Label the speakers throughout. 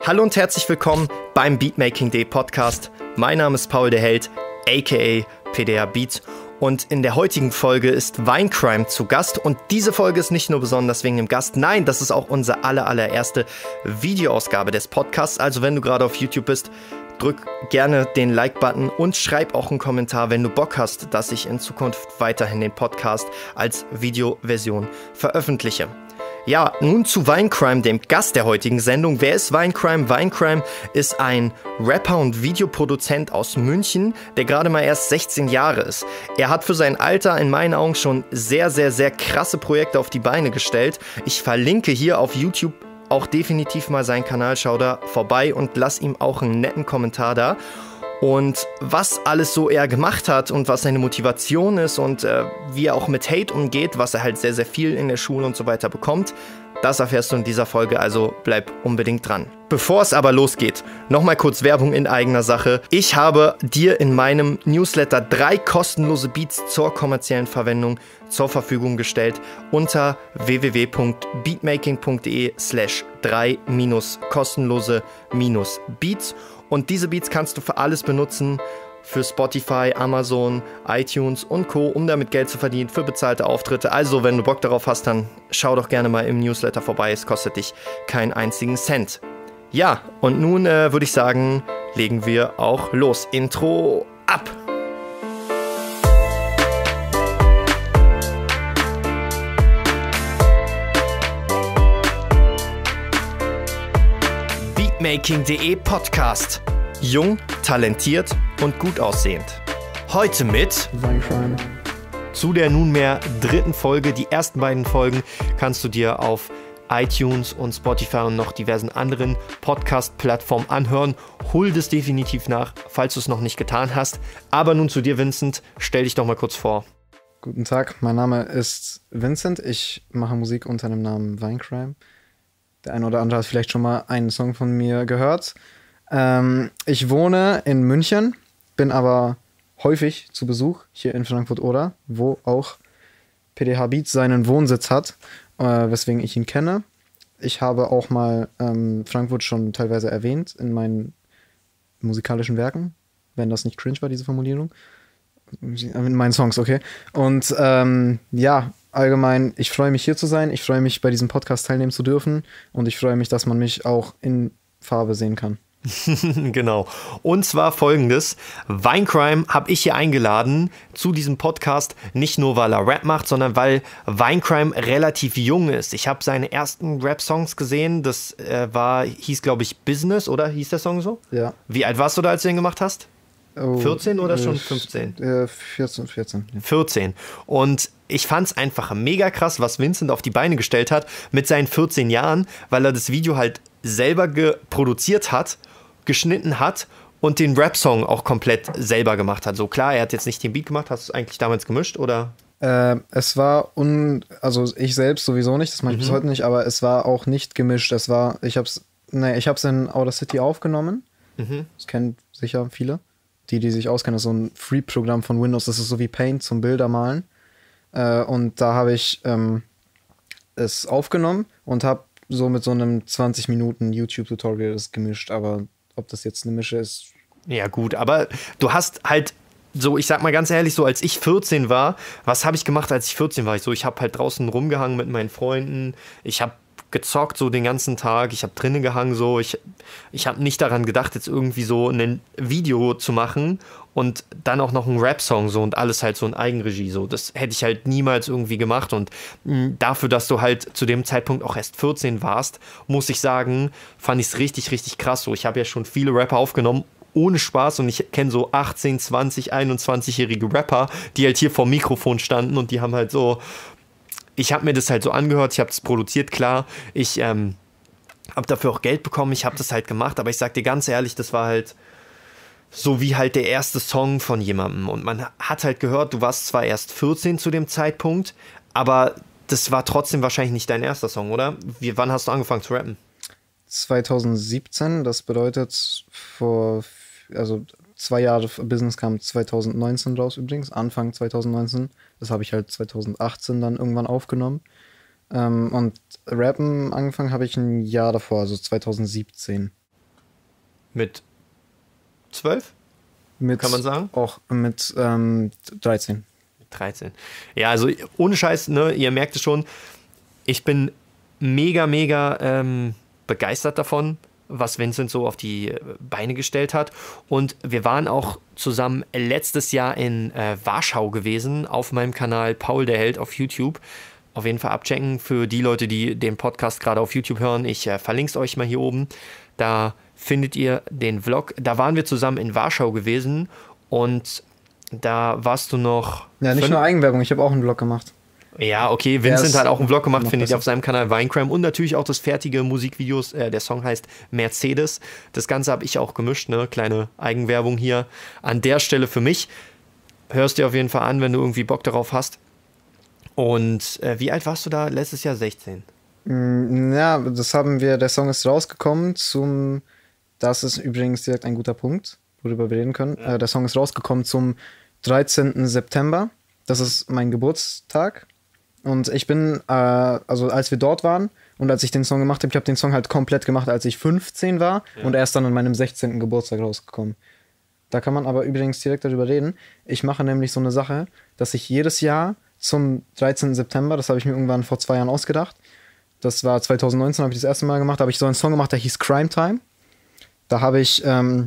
Speaker 1: Hallo und herzlich willkommen beim Beatmaking.de Podcast. Mein Name ist Paul der Held, aka PDA Beats. Und in der heutigen Folge ist Vinecrime zu Gast. Und diese Folge ist nicht nur besonders wegen dem Gast, nein, das ist auch unsere allererste Videoausgabe des Podcasts. Also wenn du gerade auf YouTube bist, drück gerne den Like-Button und schreib auch einen Kommentar, wenn du Bock hast, dass ich in Zukunft weiterhin den Podcast als Videoversion veröffentliche. Ja, nun zu Vinecrime, dem Gast der heutigen Sendung. Wer ist Vinecrime? Vinecrime ist ein Rapper und Videoproduzent aus München, der gerade mal erst 16 Jahre ist. Er hat für sein Alter in meinen Augen schon sehr krasse Projekte auf die Beine gestellt. Ich verlinke hier auf YouTube auch definitiv mal seinen Kanal. Schau da vorbei und lass ihm auch einen netten Kommentar da. Und was alles so er gemacht hat und was seine Motivation ist und wie er auch mit Hate umgeht, was er halt sehr viel in der Schule und so weiter bekommt, das erfährst du in dieser Folge, also bleib unbedingt dran. Bevor es aber losgeht, nochmal kurz Werbung in eigener Sache. Ich habe dir in meinem Newsletter 3 kostenlose Beats zur kommerziellen Verwendung zur Verfügung gestellt unter www.beatmaking.de/3-kostenlose-Beats. Und diese Beats kannst du für alles benutzen, für Spotify, Amazon, iTunes und Co., um damit Geld zu verdienen, für bezahlte Auftritte. Also, wenn du Bock darauf hast, dann schau doch gerne mal im Newsletter vorbei. Es kostet dich keinen einzigen Cent. Ja, und nun würde ich sagen, legen wir auch los. Intro ab! Beatmaking.de Podcast. Jung, talentiert und gut aussehend. Heute mit
Speaker 2: Vinecrime.
Speaker 1: Zu der nunmehr 3. Folge. Die ersten beiden Folgen kannst du dir auf iTunes und Spotify und noch diversen anderen Podcast-Plattformen anhören. Hol das definitiv nach, falls du es noch nicht getan hast. Aber nun zu dir, Vincent. Stell dich doch mal kurz vor.
Speaker 2: Guten Tag, mein Name ist Vincent. Ich mache Musik unter dem Namen Vinecrime. Der eine oder andere hat vielleicht schon mal einen Song von mir gehört. Ich wohne in München, bin aber häufig zu Besuch hier in Frankfurt-Oder, wo auch PDA Beats seinen Wohnsitz hat, weswegen ich ihn kenne. Ich habe auch mal Frankfurt schon teilweise erwähnt in meinen musikalischen Werken, wenn das nicht cringe war, diese Formulierung. In meinen Songs, okay. Und ja, allgemein, ich freue mich hier zu sein, ich freue mich bei diesem Podcast teilnehmen zu dürfen und ich freue mich, dass man mich auch in Farbe sehen kann.
Speaker 1: Genau. Und zwar folgendes: Vinecrime habe ich hier eingeladen zu diesem Podcast, nicht nur weil er Rap macht, sondern weil Vinecrime relativ jung ist. Ich habe seine ersten Rap-Songs gesehen, das hieß glaube ich Business, oder? Hieß der Song so?
Speaker 2: Ja.
Speaker 1: Wie alt warst du da, als du den gemacht hast? 14 oder schon 15?
Speaker 2: 14.
Speaker 1: 14. Und ich fand es einfach mega krass, was Vincent auf die Beine gestellt hat mit seinen 14 Jahren, weil er das Video halt selber produziert hat, geschnitten hat und den Rap-Song auch komplett selber gemacht hat. So klar, er hat jetzt nicht den Beat gemacht. Hast du es eigentlich damals gemischt, oder?
Speaker 2: Es war also ich selbst sowieso nicht, das mache ich bis heute nicht, aber es war auch nicht gemischt. Ich hab's in Audacity aufgenommen. Das kennen sicher viele. Die sich auskennen, das ist so ein Free-Programm von Windows. Das ist so wie Paint zum Bildermalen. Und da habe ich es aufgenommen und habe so mit so einem 20 Minuten YouTube-Tutorial das gemischt. Aber ob das jetzt eine Mische ist...
Speaker 1: Ja gut, aber du hast halt so, ich sag mal ganz ehrlich, so als ich 14 war, was habe ich gemacht, als ich 14 war? Ich habe halt draußen rumgehangen mit meinen Freunden. Ich habe gezockt so den ganzen Tag, ich habe drinnen gehangen so, ich habe nicht daran gedacht, jetzt irgendwie so ein Video zu machen und dann auch noch ein Rap-Song so und alles halt so in Eigenregie so, das hätte ich halt niemals irgendwie gemacht und dafür, dass du halt zu dem Zeitpunkt auch erst 14 warst, muss ich sagen, fand ich es richtig krass so, ich habe ja schon viele Rapper aufgenommen, ohne Spaß und ich kenne so 18, 20, 21-jährige Rapper, die halt hier vorm Mikrofon standen und die haben halt so... Ich habe mir das halt so angehört, ich habe das produziert, klar. Ich habe dafür auch Geld bekommen, ich habe das halt gemacht. Aber ich sag dir ganz ehrlich, das war halt so wie halt der erste Song von jemandem. Und man hat halt gehört, du warst zwar erst 14 zu dem Zeitpunkt, aber das war trotzdem wahrscheinlich nicht dein erster Song, oder? Wann hast du angefangen zu rappen?
Speaker 2: 2017, das bedeutet also 2 Jahre Business kam 2019 raus übrigens, Anfang 2019. Das habe ich halt 2018 dann irgendwann aufgenommen. Und Rappen angefangen habe ich ein Jahr davor, also 2017.
Speaker 1: Mit 12? Kann man sagen?
Speaker 2: Auch mit 13.
Speaker 1: 13. Ja, also ohne Scheiß, ne, ihr merkt es schon, ich bin mega begeistert davon, was Vincent so auf die Beine gestellt hat. Und wir waren auch zusammen letztes Jahr in Warschau gewesen, auf meinem Kanal Paul der Held auf YouTube. Auf jeden Fall abchecken für die Leute, die den Podcast gerade auf YouTube hören. Ich verlinke es euch mal hier oben. Da findet ihr den Vlog. Da waren wir zusammen in Warschau gewesen und da warst du noch...
Speaker 2: Ja, nicht nur Eigenwerbung, ich habe auch einen Vlog gemacht.
Speaker 1: Ja, okay, Vincent hat auch einen Vlog gemacht, findet ihr auf seinem Kanal Vinecrime und natürlich auch das fertige Musikvideos. Der Song heißt Mercedes. Das Ganze habe ich auch gemischt, ne? Kleine Eigenwerbung hier an der Stelle für mich. Hörst dir auf jeden Fall an, wenn du irgendwie Bock darauf hast. Und wie alt warst du da? Letztes Jahr 16.
Speaker 2: Ja, der Song ist rausgekommen das ist übrigens direkt ein guter Punkt, worüber wir reden können. Ja. Der Song ist rausgekommen zum 13. September. Das ist mein Geburtstag. Und ich bin, also als wir dort waren und als ich den Song gemacht habe, ich habe den Song halt komplett gemacht, als ich 15 war und erst dann an meinem 16. Geburtstag rausgekommen. Da kann man aber übrigens direkt darüber reden. Ich mache nämlich so eine Sache, dass ich jedes Jahr zum 13. September, das habe ich mir irgendwann vor 2 Jahren ausgedacht, das war 2019, habe ich das erste Mal gemacht, da habe ich so einen Song gemacht, der hieß Crime Time. Da habe ich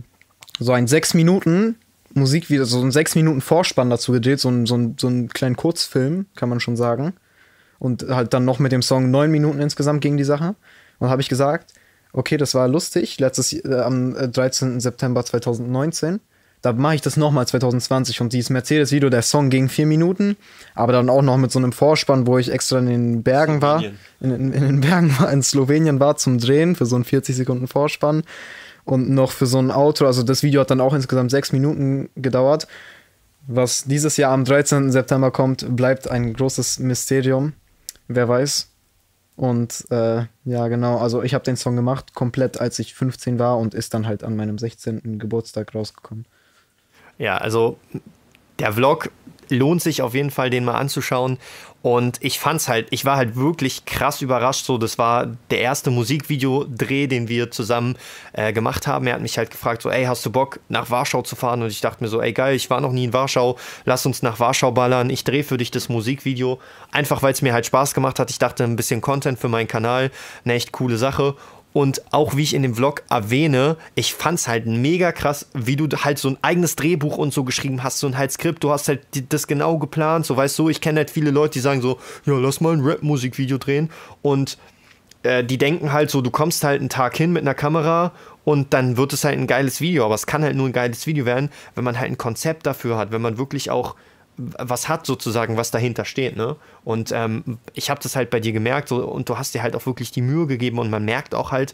Speaker 2: so ein 6 Minuten Musikvideo, so einen 6 Minuten Vorspann dazu gedreht, so einen kleinen Kurzfilm, kann man schon sagen. Und halt dann noch mit dem Song 9 Minuten insgesamt gegen die Sache. Und habe ich gesagt, okay, das war lustig, am 13. September 2019. Da mache ich das nochmal 2020 und dieses Mercedes-Video, der Song ging 4 Minuten, aber dann auch noch mit so einem Vorspann, wo ich extra in den Bergen war, in den Bergen war, in Slowenien war zum Drehen für so einen 40 Sekunden Vorspann und noch für so ein Outro, also das Video hat dann auch insgesamt 6 Minuten gedauert. Was dieses Jahr am 13. September kommt, bleibt ein großes Mysterium, wer weiß. Und ja, genau, also ich habe den Song gemacht, komplett als ich 15 war und ist dann halt an meinem 16. Geburtstag rausgekommen.
Speaker 1: Ja, also der Vlog lohnt sich auf jeden Fall, den mal anzuschauen. Und ich war halt wirklich krass überrascht. So, das war der erste Musikvideodreh, den wir zusammen gemacht haben. Er hat mich halt gefragt, so, ey, hast du Bock, nach Warschau zu fahren? Und ich dachte mir so, ey, geil, ich war noch nie in Warschau. Lass uns nach Warschau ballern. Ich drehe für dich das Musikvideo. Einfach, weil es mir halt Spaß gemacht hat. Ich dachte, ein bisschen Content für meinen Kanal. Eine echt coole Sache. Und auch wie ich in dem Vlog erwähne, ich fand's halt mega krass, wie du halt so ein eigenes Drehbuch und so geschrieben hast, so ein halt Skript, du hast halt das genau geplant, so weißt du, ich kenne halt viele Leute, die sagen so, ja, lass mal ein Rap-Musikvideo drehen und die denken halt so, du kommst halt einen Tag hin mit einer Kamera und dann wird es halt ein geiles Video, aber es kann halt nur ein geiles Video werden, wenn man halt ein Konzept dafür hat, wenn man wirklich auch was hat sozusagen, was dahinter steht, ne? Und ich habe das halt bei dir gemerkt so, und du hast dir halt auch wirklich die Mühe gegeben und man merkt auch halt,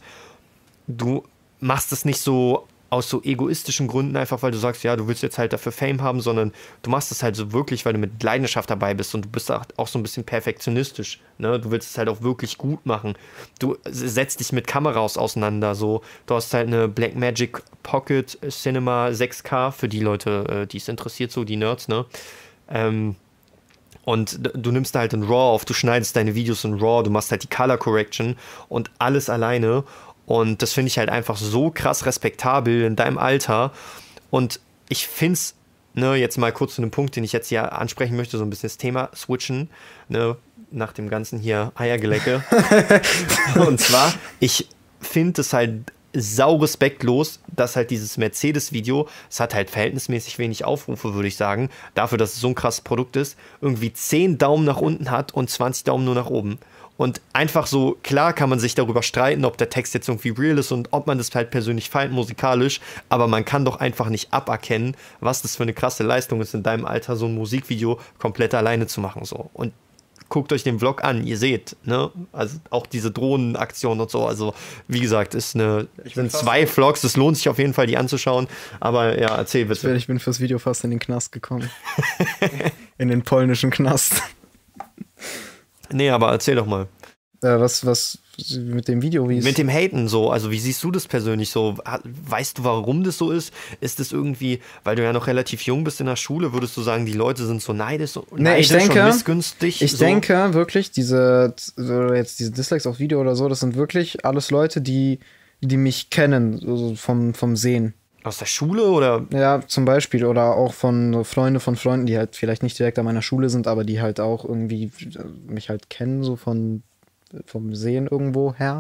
Speaker 1: du machst es nicht so aus so egoistischen Gründen einfach, weil du sagst, ja, du willst jetzt halt dafür Fame haben, sondern du machst es halt so wirklich, weil du mit Leidenschaft dabei bist und du bist auch so ein bisschen perfektionistisch, ne? Du willst es halt auch wirklich gut machen. Du setzt dich mit Kameras auseinander, so. Du hast halt eine Blackmagic Pocket Cinema 6K für die Leute, die es interessiert, so die Nerds, ne? Und du nimmst da halt in RAW auf, du schneidest deine Videos in RAW, du machst halt die Color Correction und alles alleine. Und das finde ich halt einfach so krass respektabel in deinem Alter. Und ich finde es, ne, jetzt mal kurz zu einem Punkt, den ich jetzt hier ansprechen möchte, so ein bisschen das Thema switchen, ne, nach dem ganzen hier Eiergelecke. Und zwar, ich finde es halt sau respektlos, dass halt dieses Mercedes-Video, es hat halt verhältnismäßig wenig Aufrufe, würde ich sagen, dafür, dass es so ein krasses Produkt ist, irgendwie 10 Daumen nach unten hat und 20 Daumen nur nach oben. Und einfach so, klar kann man sich darüber streiten, ob der Text jetzt irgendwie real ist und ob man das halt persönlich feiert, musikalisch, aber man kann doch einfach nicht aberkennen, was das für eine krasse Leistung ist, in deinem Alter so ein Musikvideo komplett alleine zu machen, so. Und guckt euch den Vlog an, ihr seht, ne, also auch diese Drohnenaktion und so, also wie gesagt, sind 2 Vlogs, es lohnt sich auf jeden Fall, die anzuschauen, aber ja, erzähl bitte.
Speaker 2: Ich bin fürs Video fast in den Knast gekommen. In den polnischen Knast.
Speaker 1: Nee, aber erzähl doch mal.
Speaker 2: Was mit dem Video, wie
Speaker 1: mit dem Haten so, also wie siehst du das persönlich so? Weißt du, warum das so ist? Ist das irgendwie, weil du ja noch relativ jung bist in der Schule, würdest du sagen, die Leute sind so neidisch und missgünstig?
Speaker 2: Ich denke wirklich, diese Dislikes auf Video oder so, das sind wirklich alles Leute, die die mich kennen, so vom Sehen.
Speaker 1: Aus der Schule oder?
Speaker 2: Ja, zum Beispiel. Oder auch von so Freunde von Freunden, die halt vielleicht nicht direkt an meiner Schule sind, aber die halt auch irgendwie mich halt kennen, so vom Sehen irgendwo her.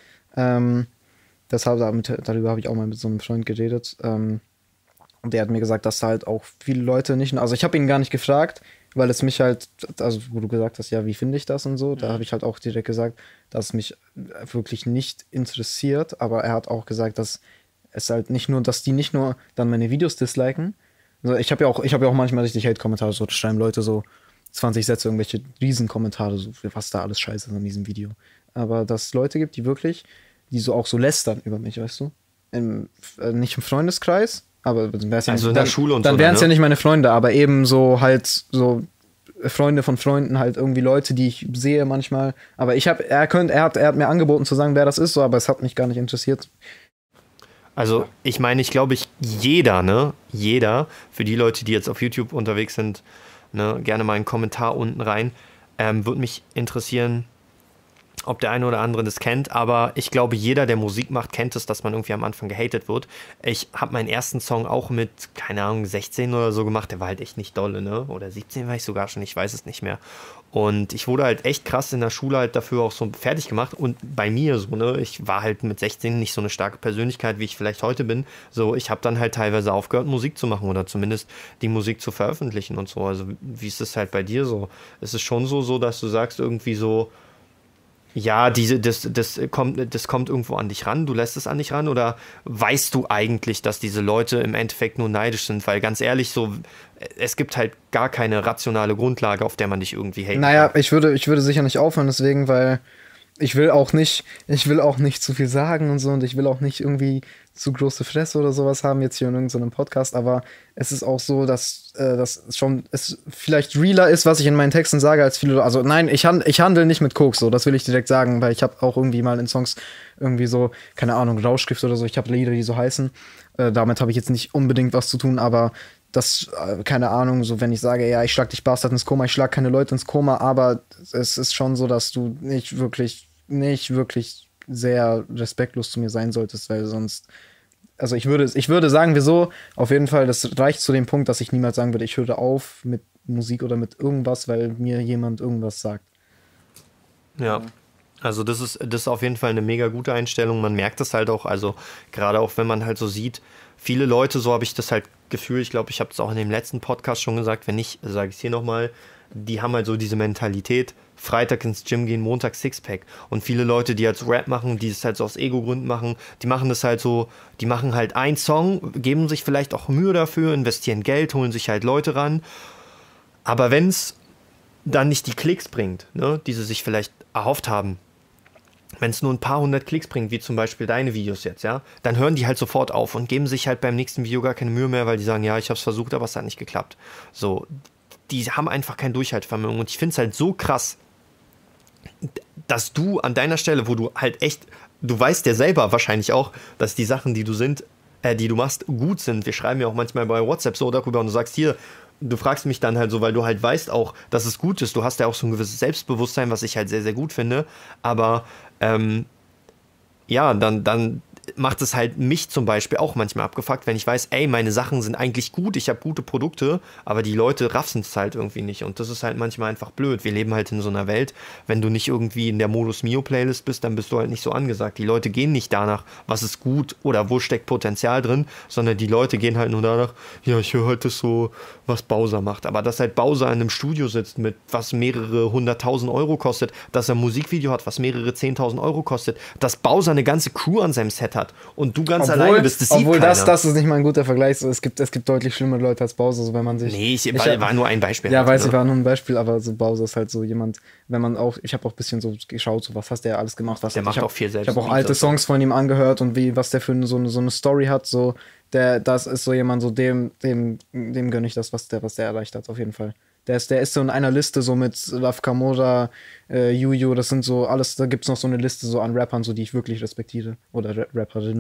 Speaker 2: Darüber habe ich auch mal mit so einem Freund geredet. Und der hat mir gesagt, dass da halt auch viele Leute nicht. Also ich habe ihn gar nicht gefragt, weil es mich halt, also wo du gesagt hast, ja, wie finde ich das und so, da habe ich halt auch direkt gesagt, dass es mich wirklich nicht interessiert, aber er hat auch gesagt, dass es halt nicht nur, dass die nicht nur dann meine Videos disliken. Also ich habe ja auch manchmal richtig Hate-Kommentare, so da schreiben Leute so 20 Sätze, irgendwelche Riesenkommentare, so was da alles scheiße ist an diesem Video. Aber dass es Leute gibt, die so auch so lästern über mich, weißt du? Nicht im Freundeskreis, aber wär's ja
Speaker 1: Also
Speaker 2: nicht,
Speaker 1: in der Schule und
Speaker 2: dann
Speaker 1: so,
Speaker 2: wären es
Speaker 1: ne?
Speaker 2: ja nicht meine Freunde, aber eben so halt so Freunde von Freunden, halt irgendwie Leute, die ich sehe manchmal. Aber er hat mir angeboten zu sagen, wer das ist, so, aber es hat mich gar nicht interessiert.
Speaker 1: Also ich meine, jeder, für die Leute, die jetzt auf YouTube unterwegs sind, ne, gerne mal einen Kommentar unten rein. Würde mich interessieren, ob der eine oder andere das kennt, aber ich glaube, jeder, der Musik macht, kennt es, dass man irgendwie am Anfang gehatet wird. Ich habe meinen ersten Song auch mit, keine Ahnung, 16 oder so gemacht, der war halt echt nicht dolle, ne? Oder 17 war ich sogar schon, ich weiß es nicht mehr. Und ich wurde halt echt krass in der Schule halt dafür auch so fertig gemacht und bei mir so, ne? Ich war halt mit 16 nicht so eine starke Persönlichkeit, wie ich vielleicht heute bin. So, ich habe dann halt teilweise aufgehört, Musik zu machen oder zumindest die Musik zu veröffentlichen und so. Also, wie ist es halt bei dir so? Ist es schon so, dass du sagst irgendwie so, ja, das kommt irgendwo an dich ran, du lässt es an dich ran oder weißt du eigentlich, dass diese Leute im Endeffekt nur neidisch sind? Weil ganz ehrlich, so, es gibt halt gar keine rationale Grundlage, auf der man dich irgendwie haten
Speaker 2: Naja,
Speaker 1: kann.
Speaker 2: ich würde sicher nicht aufhören, deswegen, weil ich will auch nicht zu viel sagen und so und ich will auch nicht irgendwie zu große Fresse oder sowas haben jetzt hier in irgendeinem Podcast, aber es ist auch so, dass das schon es vielleicht realer ist, was ich in meinen Texten sage, als viele. Also nein, ich handle nicht mit Koks, so, das will ich direkt sagen, weil ich habe auch irgendwie mal in Songs irgendwie so, keine Ahnung, Rauschgift oder so, ich habe Lieder, die so heißen. Damit habe ich jetzt nicht unbedingt was zu tun, aber das, keine Ahnung, so wenn ich sage, ja, ich schlag dich Bastard ins Koma, ich schlag keine Leute ins Koma, aber es ist schon so, dass du nicht wirklich sehr respektlos zu mir sein solltest, weil sonst, also ich würde sagen wir so, auf jeden Fall, das reicht zu dem Punkt, dass ich niemals sagen würde, ich höre auf mit Musik oder mit irgendwas, weil mir jemand irgendwas sagt.
Speaker 1: Ja. Also das ist auf jeden Fall eine mega gute Einstellung. Man merkt das halt auch, also gerade auch wenn man halt so sieht, viele Leute, so habe ich das halt Gefühl, ich glaube, ich habe es auch in dem letzten Podcast schon gesagt, wenn nicht, sage ich es hier nochmal, die haben halt so diese Mentalität, Freitag ins Gym gehen, Montag Sixpack. Und viele Leute, die halt so Rap machen, die es halt so aus Ego-Gründen machen, die machen das halt so, die machen halt einen Song, geben sich vielleicht auch Mühe dafür, investieren Geld, holen sich halt Leute ran. Aber wenn es dann nicht die Klicks bringt, ne, die sie sich vielleicht erhofft haben, wenn es nur ein paar hundert Klicks bringt, wie zum Beispiel deine Videos jetzt, ja, dann hören die halt sofort auf und geben sich halt beim nächsten Video gar keine Mühe mehr, weil die sagen, ja, ich hab's versucht, aber es hat nicht geklappt. So, die haben einfach kein Durchhaltevermögen und ich find's halt so krass, dass du an deiner Stelle, wo du halt echt, du weißt ja selber wahrscheinlich auch, dass die Sachen, die du machst, gut sind. Wir schreiben ja auch manchmal bei WhatsApp so darüber und du sagst hier, du fragst mich dann halt so, weil du halt weißt auch, dass es gut ist. Du hast ja auch so ein gewisses Selbstbewusstsein, was ich halt sehr, sehr gut finde. Aber ja, dann macht es halt mich zum Beispiel auch manchmal abgefuckt, wenn ich weiß, ey, meine Sachen sind eigentlich gut, ich habe gute Produkte, aber die Leute raffen es halt irgendwie nicht und das ist halt manchmal einfach blöd. Wir leben halt in so einer Welt, wenn du nicht irgendwie in der Modus Mio Playlist bist, dann bist du halt nicht so angesagt. Die Leute gehen nicht danach, was ist gut oder wo steckt Potenzial drin, sondern die Leute gehen halt nur danach, ja, ich höre halt das so, was Bowser macht. Aber dass halt Bowser in einem Studio sitzt, mit was mehrere 100.000 Euro kostet, dass er ein Musikvideo hat, was mehrere 10.000 Euro kostet, dass Bowser eine ganze Crew an seinem Set hat und du ganz alleine bist, das sieht
Speaker 2: obwohl
Speaker 1: keiner.
Speaker 2: das ist nicht mal ein guter Vergleich. So, es gibt deutlich schlimmere Leute als Bowser, so wenn man sich.
Speaker 1: Nee, war nur ein Beispiel.
Speaker 2: Ja,
Speaker 1: halt,
Speaker 2: weiß
Speaker 1: ne?
Speaker 2: ich, war nur ein Beispiel, aber so Bowser ist halt so jemand, wenn man auch, ich habe auch ein bisschen so geschaut, so was hast der alles gemacht,
Speaker 1: Der macht auch viel selbst.
Speaker 2: Ich habe auch alte Songs von ihm angehört und was der für so eine Story hat, so, das ist so jemand, so dem gönne ich das, was der erreicht hat, auf jeden Fall. Der ist so in einer Liste so mit Love Kamora, Juju, das sind so alles, da gibt's noch so eine Liste so an Rappern, so die ich wirklich respektiere. Oder Rapperinnen.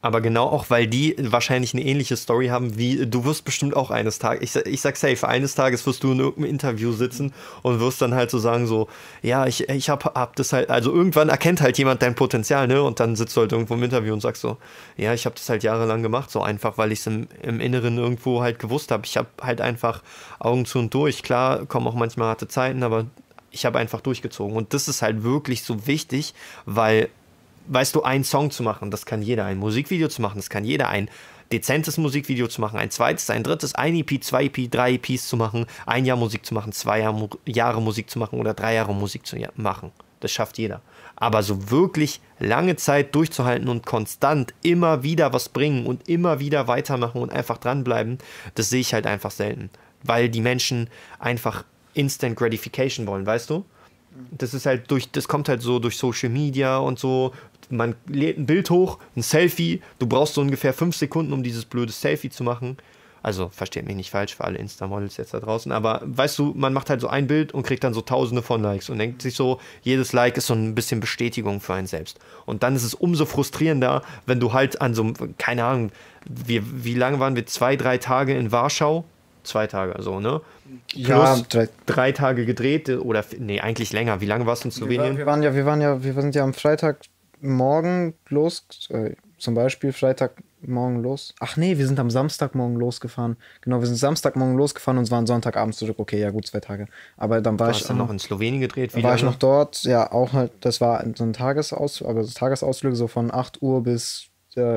Speaker 1: Aber genau auch, weil die wahrscheinlich eine ähnliche Story haben, wie du wirst bestimmt auch eines Tages, ich sag safe, eines Tages wirst du in irgendeinem Interview sitzen und wirst dann halt so sagen so, ja, ich hab das halt, also irgendwann erkennt halt jemand dein Potenzial, ne? Und dann sitzt du halt irgendwo im Interview und sagst so, ja, ich habe das halt jahrelang gemacht, so einfach, weil ich es im Inneren irgendwo halt gewusst habe. Ich habe halt einfach Augen zu und durch. Klar, kommen auch manchmal harte Zeiten, aber ich habe einfach durchgezogen. Und das ist halt wirklich so wichtig, weil weißt du, einen Song zu machen, das kann jeder. Ein Musikvideo zu machen, das kann jeder. Ein dezentes Musikvideo zu machen, ein zweites, ein drittes, ein EP, 2 EP, 3 EPs zu machen, 1 Jahr Musik zu machen, 2 Jahre Musik zu machen oder 3 Jahre Musik zu machen. Das schafft jeder. Aber so wirklich lange Zeit durchzuhalten und konstant immer wieder was bringen und immer wieder weitermachen und einfach dranbleiben, das sehe ich halt einfach selten. Weil die Menschen einfach Instant Gratification wollen, weißt du? Das ist halt das kommt halt so durch Social Media und so. Man lädt ein Bild hoch, ein Selfie. Du brauchst so ungefähr 5 Sekunden, um dieses blöde Selfie zu machen. Also, versteht mich nicht falsch für alle Insta-Models jetzt da draußen. Aber weißt du, man macht halt so ein Bild und kriegt dann so Tausende von Likes und denkt sich so, jedes Like ist so ein bisschen Bestätigung für einen selbst. Und dann ist es umso frustrierender, wenn du halt an so, keine Ahnung, wie lange waren wir? 2, 3 Tage in Warschau? 2 Tage, so, ne?
Speaker 2: Ja,
Speaker 1: Plus 3 Tage gedreht oder, nee, eigentlich länger. Wie lange warst du in Slowenien?
Speaker 2: Wir sind ja am Freitagmorgen los, zum Beispiel Freitagmorgen los. Ach nee, wir sind am Samstagmorgen losgefahren. Genau, wir sind Samstagmorgen losgefahren und waren Sonntagabend zurück. Okay, ja gut, 2 Tage. Aber dann war
Speaker 1: Hast du noch in Slowenien gedreht?
Speaker 2: Wie war ich noch dort? Ja, auch halt, das war so ein Tagesausflug, so von 8 Uhr bis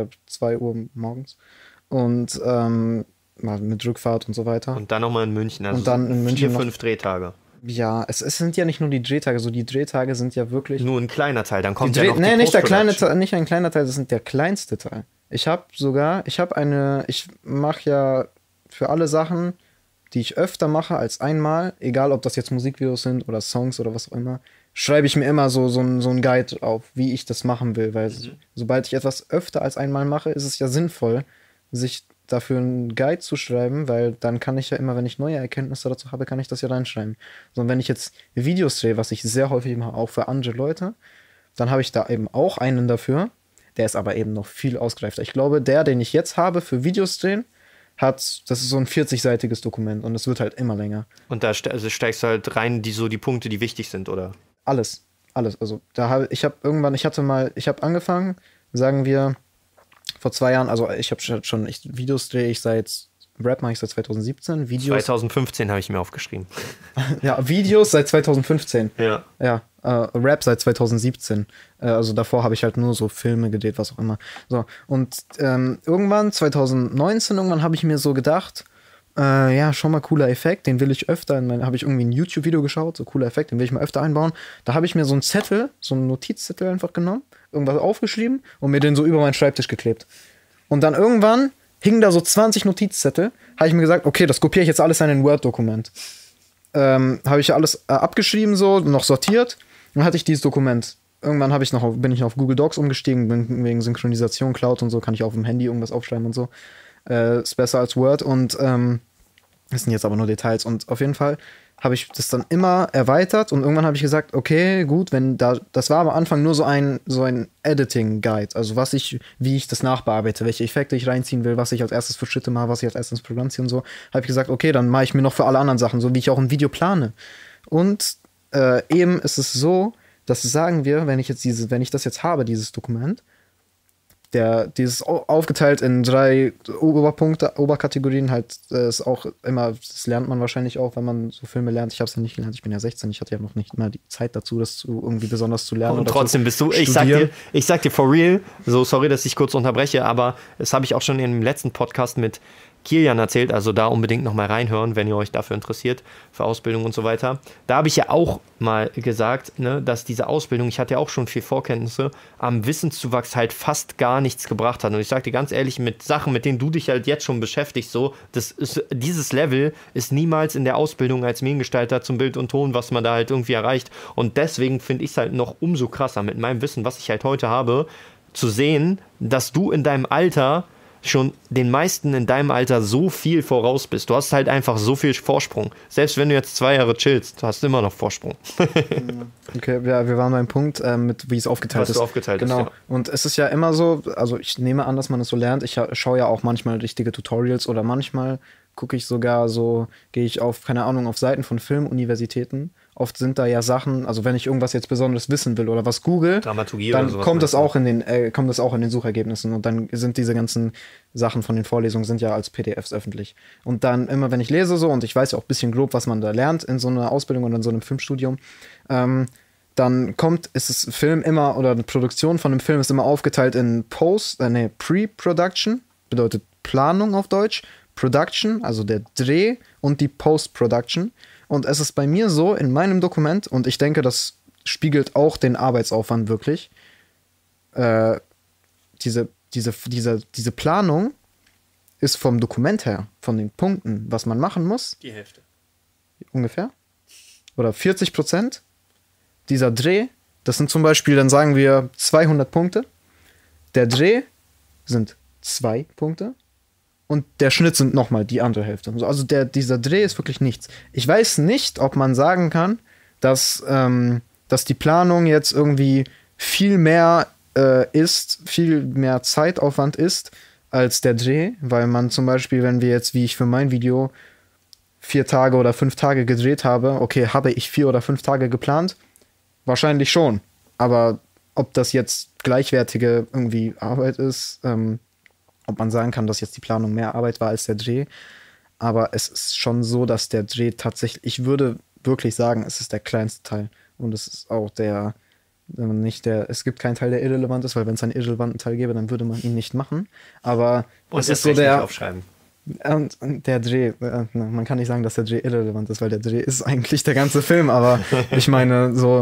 Speaker 2: 2 Uhr morgens. Und mit Rückfahrt und so weiter.
Speaker 1: Und dann nochmal in München. Also
Speaker 2: und dann in München
Speaker 1: 4, 5 Drehtage.
Speaker 2: Ja, es sind ja nicht nur die Drehtage, so die Drehtage sind ja wirklich...
Speaker 1: Nur ein kleiner Teil, dann kommt
Speaker 2: ja
Speaker 1: noch die
Speaker 2: Nee, nicht ein kleiner Teil, das sind der kleinste Teil. Ich mache ja für alle Sachen, die ich öfter mache als einmal, egal ob das jetzt Musikvideos sind oder Songs oder was auch immer, schreibe ich mir immer so ein Guide auf, wie ich das machen will, weil sobald ich etwas öfter als einmal mache, ist es ja sinnvoll, sich dafür einen Guide zu schreiben, weil dann kann ich ja immer, wenn ich neue Erkenntnisse dazu habe, kann ich das ja reinschreiben. So, und wenn ich jetzt Videos drehe, was ich sehr häufig mache, auch für andere Leute, dann habe ich da eben auch einen dafür, der ist aber eben noch viel ausgereifter. Ich glaube, den ich jetzt habe für Videos drehen, das ist so ein 40-seitiges Dokument und es wird halt immer länger.
Speaker 1: Und da steigst du halt rein, die Punkte, die wichtig sind, oder?
Speaker 2: Alles. Also, ich habe angefangen, sagen wir, vor 2 Jahren, also Videos drehe ich Rap mache ich seit 2017.
Speaker 1: 2015 habe ich mir aufgeschrieben.
Speaker 2: Ja, Videos seit 2015.
Speaker 1: Ja.
Speaker 2: Ja, Rap seit 2017. Also davor habe ich halt nur so Filme gedreht, was auch immer. So, und irgendwann, 2019, habe ich mir so gedacht, ja, schon mal cooler Effekt, den will ich öfter, habe ich irgendwie ein YouTube-Video geschaut, so cooler Effekt, den will ich mal öfter einbauen. Da habe ich mir so einen Notizzettel einfach genommen, irgendwas aufgeschrieben und mir den so über meinen Schreibtisch geklebt. Und dann irgendwann hingen da so 20 Notizzettel, habe ich mir gesagt, okay, das kopiere ich jetzt alles in ein Word-Dokument. Habe ich alles abgeschrieben, so, noch sortiert, dann hatte ich dieses Dokument. Irgendwann bin ich noch auf Google Docs umgestiegen, wegen Synchronisation, Cloud und so, kann ich auf dem Handy irgendwas aufschreiben und so. Ist besser als Word und das sind jetzt aber nur Details. Und auf jeden Fall habe ich das dann immer erweitert und irgendwann habe ich gesagt, okay, gut, das war am Anfang nur so ein Editing-Guide, also wie ich das nachbearbeite, welche Effekte ich reinziehen will, was ich als erstes für Schritte mache, was ich als erstes ins Programm ziehe und so, habe ich gesagt, okay, dann mache ich mir noch für alle anderen Sachen, so wie ich auch ein Video plane. Und eben ist es so, dass sagen wir, wenn ich das jetzt habe, dieses Dokument, dieses aufgeteilt in 3 Oberkategorien, halt ist auch immer, das lernt man wahrscheinlich auch, wenn man so Filme lernt. Ich habe es ja nicht gelernt, ich bin ja 16, ich hatte ja noch nicht mal die Zeit dazu, das irgendwie besonders zu lernen.
Speaker 1: Und trotzdem bist du, ich sag dir for real, so sorry, dass ich kurz unterbreche, aber das habe ich auch schon in dem letzten Podcast mit Kilian erzählt, also da unbedingt nochmal reinhören, wenn ihr euch dafür interessiert, für Ausbildung und so weiter. Da habe ich ja auch mal gesagt, ne, dass diese Ausbildung, ich hatte ja auch schon viel Vorkenntnisse, am Wissenszuwachs halt fast gar nichts gebracht hat. Und ich sage dir ganz ehrlich, mit Sachen, mit denen du dich halt jetzt schon beschäftigst, so, dieses Level ist niemals in der Ausbildung als Mediengestalter zum Bild und Ton, was man da halt irgendwie erreicht. Und deswegen finde ich es halt noch umso krasser, mit meinem Wissen, was ich halt heute habe, zu sehen, dass du in deinem Alter schon den meisten in deinem Alter so viel voraus bist. Du hast halt einfach so viel Vorsprung. Selbst wenn du jetzt 2 Jahre chillst, du hast immer noch Vorsprung.
Speaker 2: Okay, ja, wir waren beim Punkt, mit wie es aufgeteilt ist.
Speaker 1: Was du aufgeteilt
Speaker 2: genau.
Speaker 1: ist, ja.
Speaker 2: Und es ist ja immer so, also ich nehme an, dass man es so lernt. Ich schaue ja auch manchmal richtige Tutorials oder manchmal gucke ich sogar so, gehe ich auf, keine Ahnung, auf Seiten von Filmuniversitäten. Oft sind da ja Sachen, also wenn ich irgendwas jetzt Besonderes wissen will oder was google,
Speaker 1: Dramaturgie
Speaker 2: dann
Speaker 1: oder sowas
Speaker 2: kommt es
Speaker 1: meinst
Speaker 2: auch kommt es auch in den Suchergebnissen und dann sind diese ganzen Sachen von den Vorlesungen sind ja als PDFs öffentlich. Und dann immer, wenn ich lese so und ich weiß ja auch ein bisschen grob, was man da lernt in so einer Ausbildung oder in so einem Filmstudium, dann ist es Film immer, oder eine Produktion von einem Film ist immer aufgeteilt in Pre-Production, bedeutet Planung auf Deutsch, Production, also der Dreh und die Post-Production. Und es ist bei mir so, in meinem Dokument, und ich denke, das spiegelt auch den Arbeitsaufwand wirklich, diese Planung ist vom Dokument her, von den Punkten, was man machen muss.
Speaker 1: Die Hälfte.
Speaker 2: Ungefähr. Oder 40%. Dieser Dreh, das sind zum Beispiel, dann sagen wir 200 Punkte. Der Dreh sind 2 Punkte. Und der Schnitt sind nochmal die andere Hälfte. Also dieser Dreh ist wirklich nichts. Ich weiß nicht, ob man sagen kann, dass die Planung jetzt irgendwie viel mehr viel mehr Zeitaufwand ist als der Dreh, weil man zum Beispiel, wenn wir jetzt, wie ich für mein Video 4 Tage oder 5 Tage gedreht habe, okay, habe ich 4 oder 5 Tage geplant? Wahrscheinlich schon. Aber ob das jetzt gleichwertige irgendwie Arbeit ist, ob man sagen kann, dass jetzt die Planung mehr Arbeit war als der Dreh. Aber es ist schon so, dass der Dreh tatsächlich, ich würde wirklich sagen, es ist der kleinste Teil. Und es ist auch es gibt keinen Teil, der irrelevant ist, weil wenn es einen irrelevanten Teil gäbe, dann würde man ihn nicht machen. Aber
Speaker 1: und
Speaker 2: es ist so
Speaker 1: der aufschreiben.
Speaker 2: Und der Dreh, man kann nicht sagen, dass der Dreh irrelevant ist, weil der Dreh ist eigentlich der ganze Film, aber ich meine, so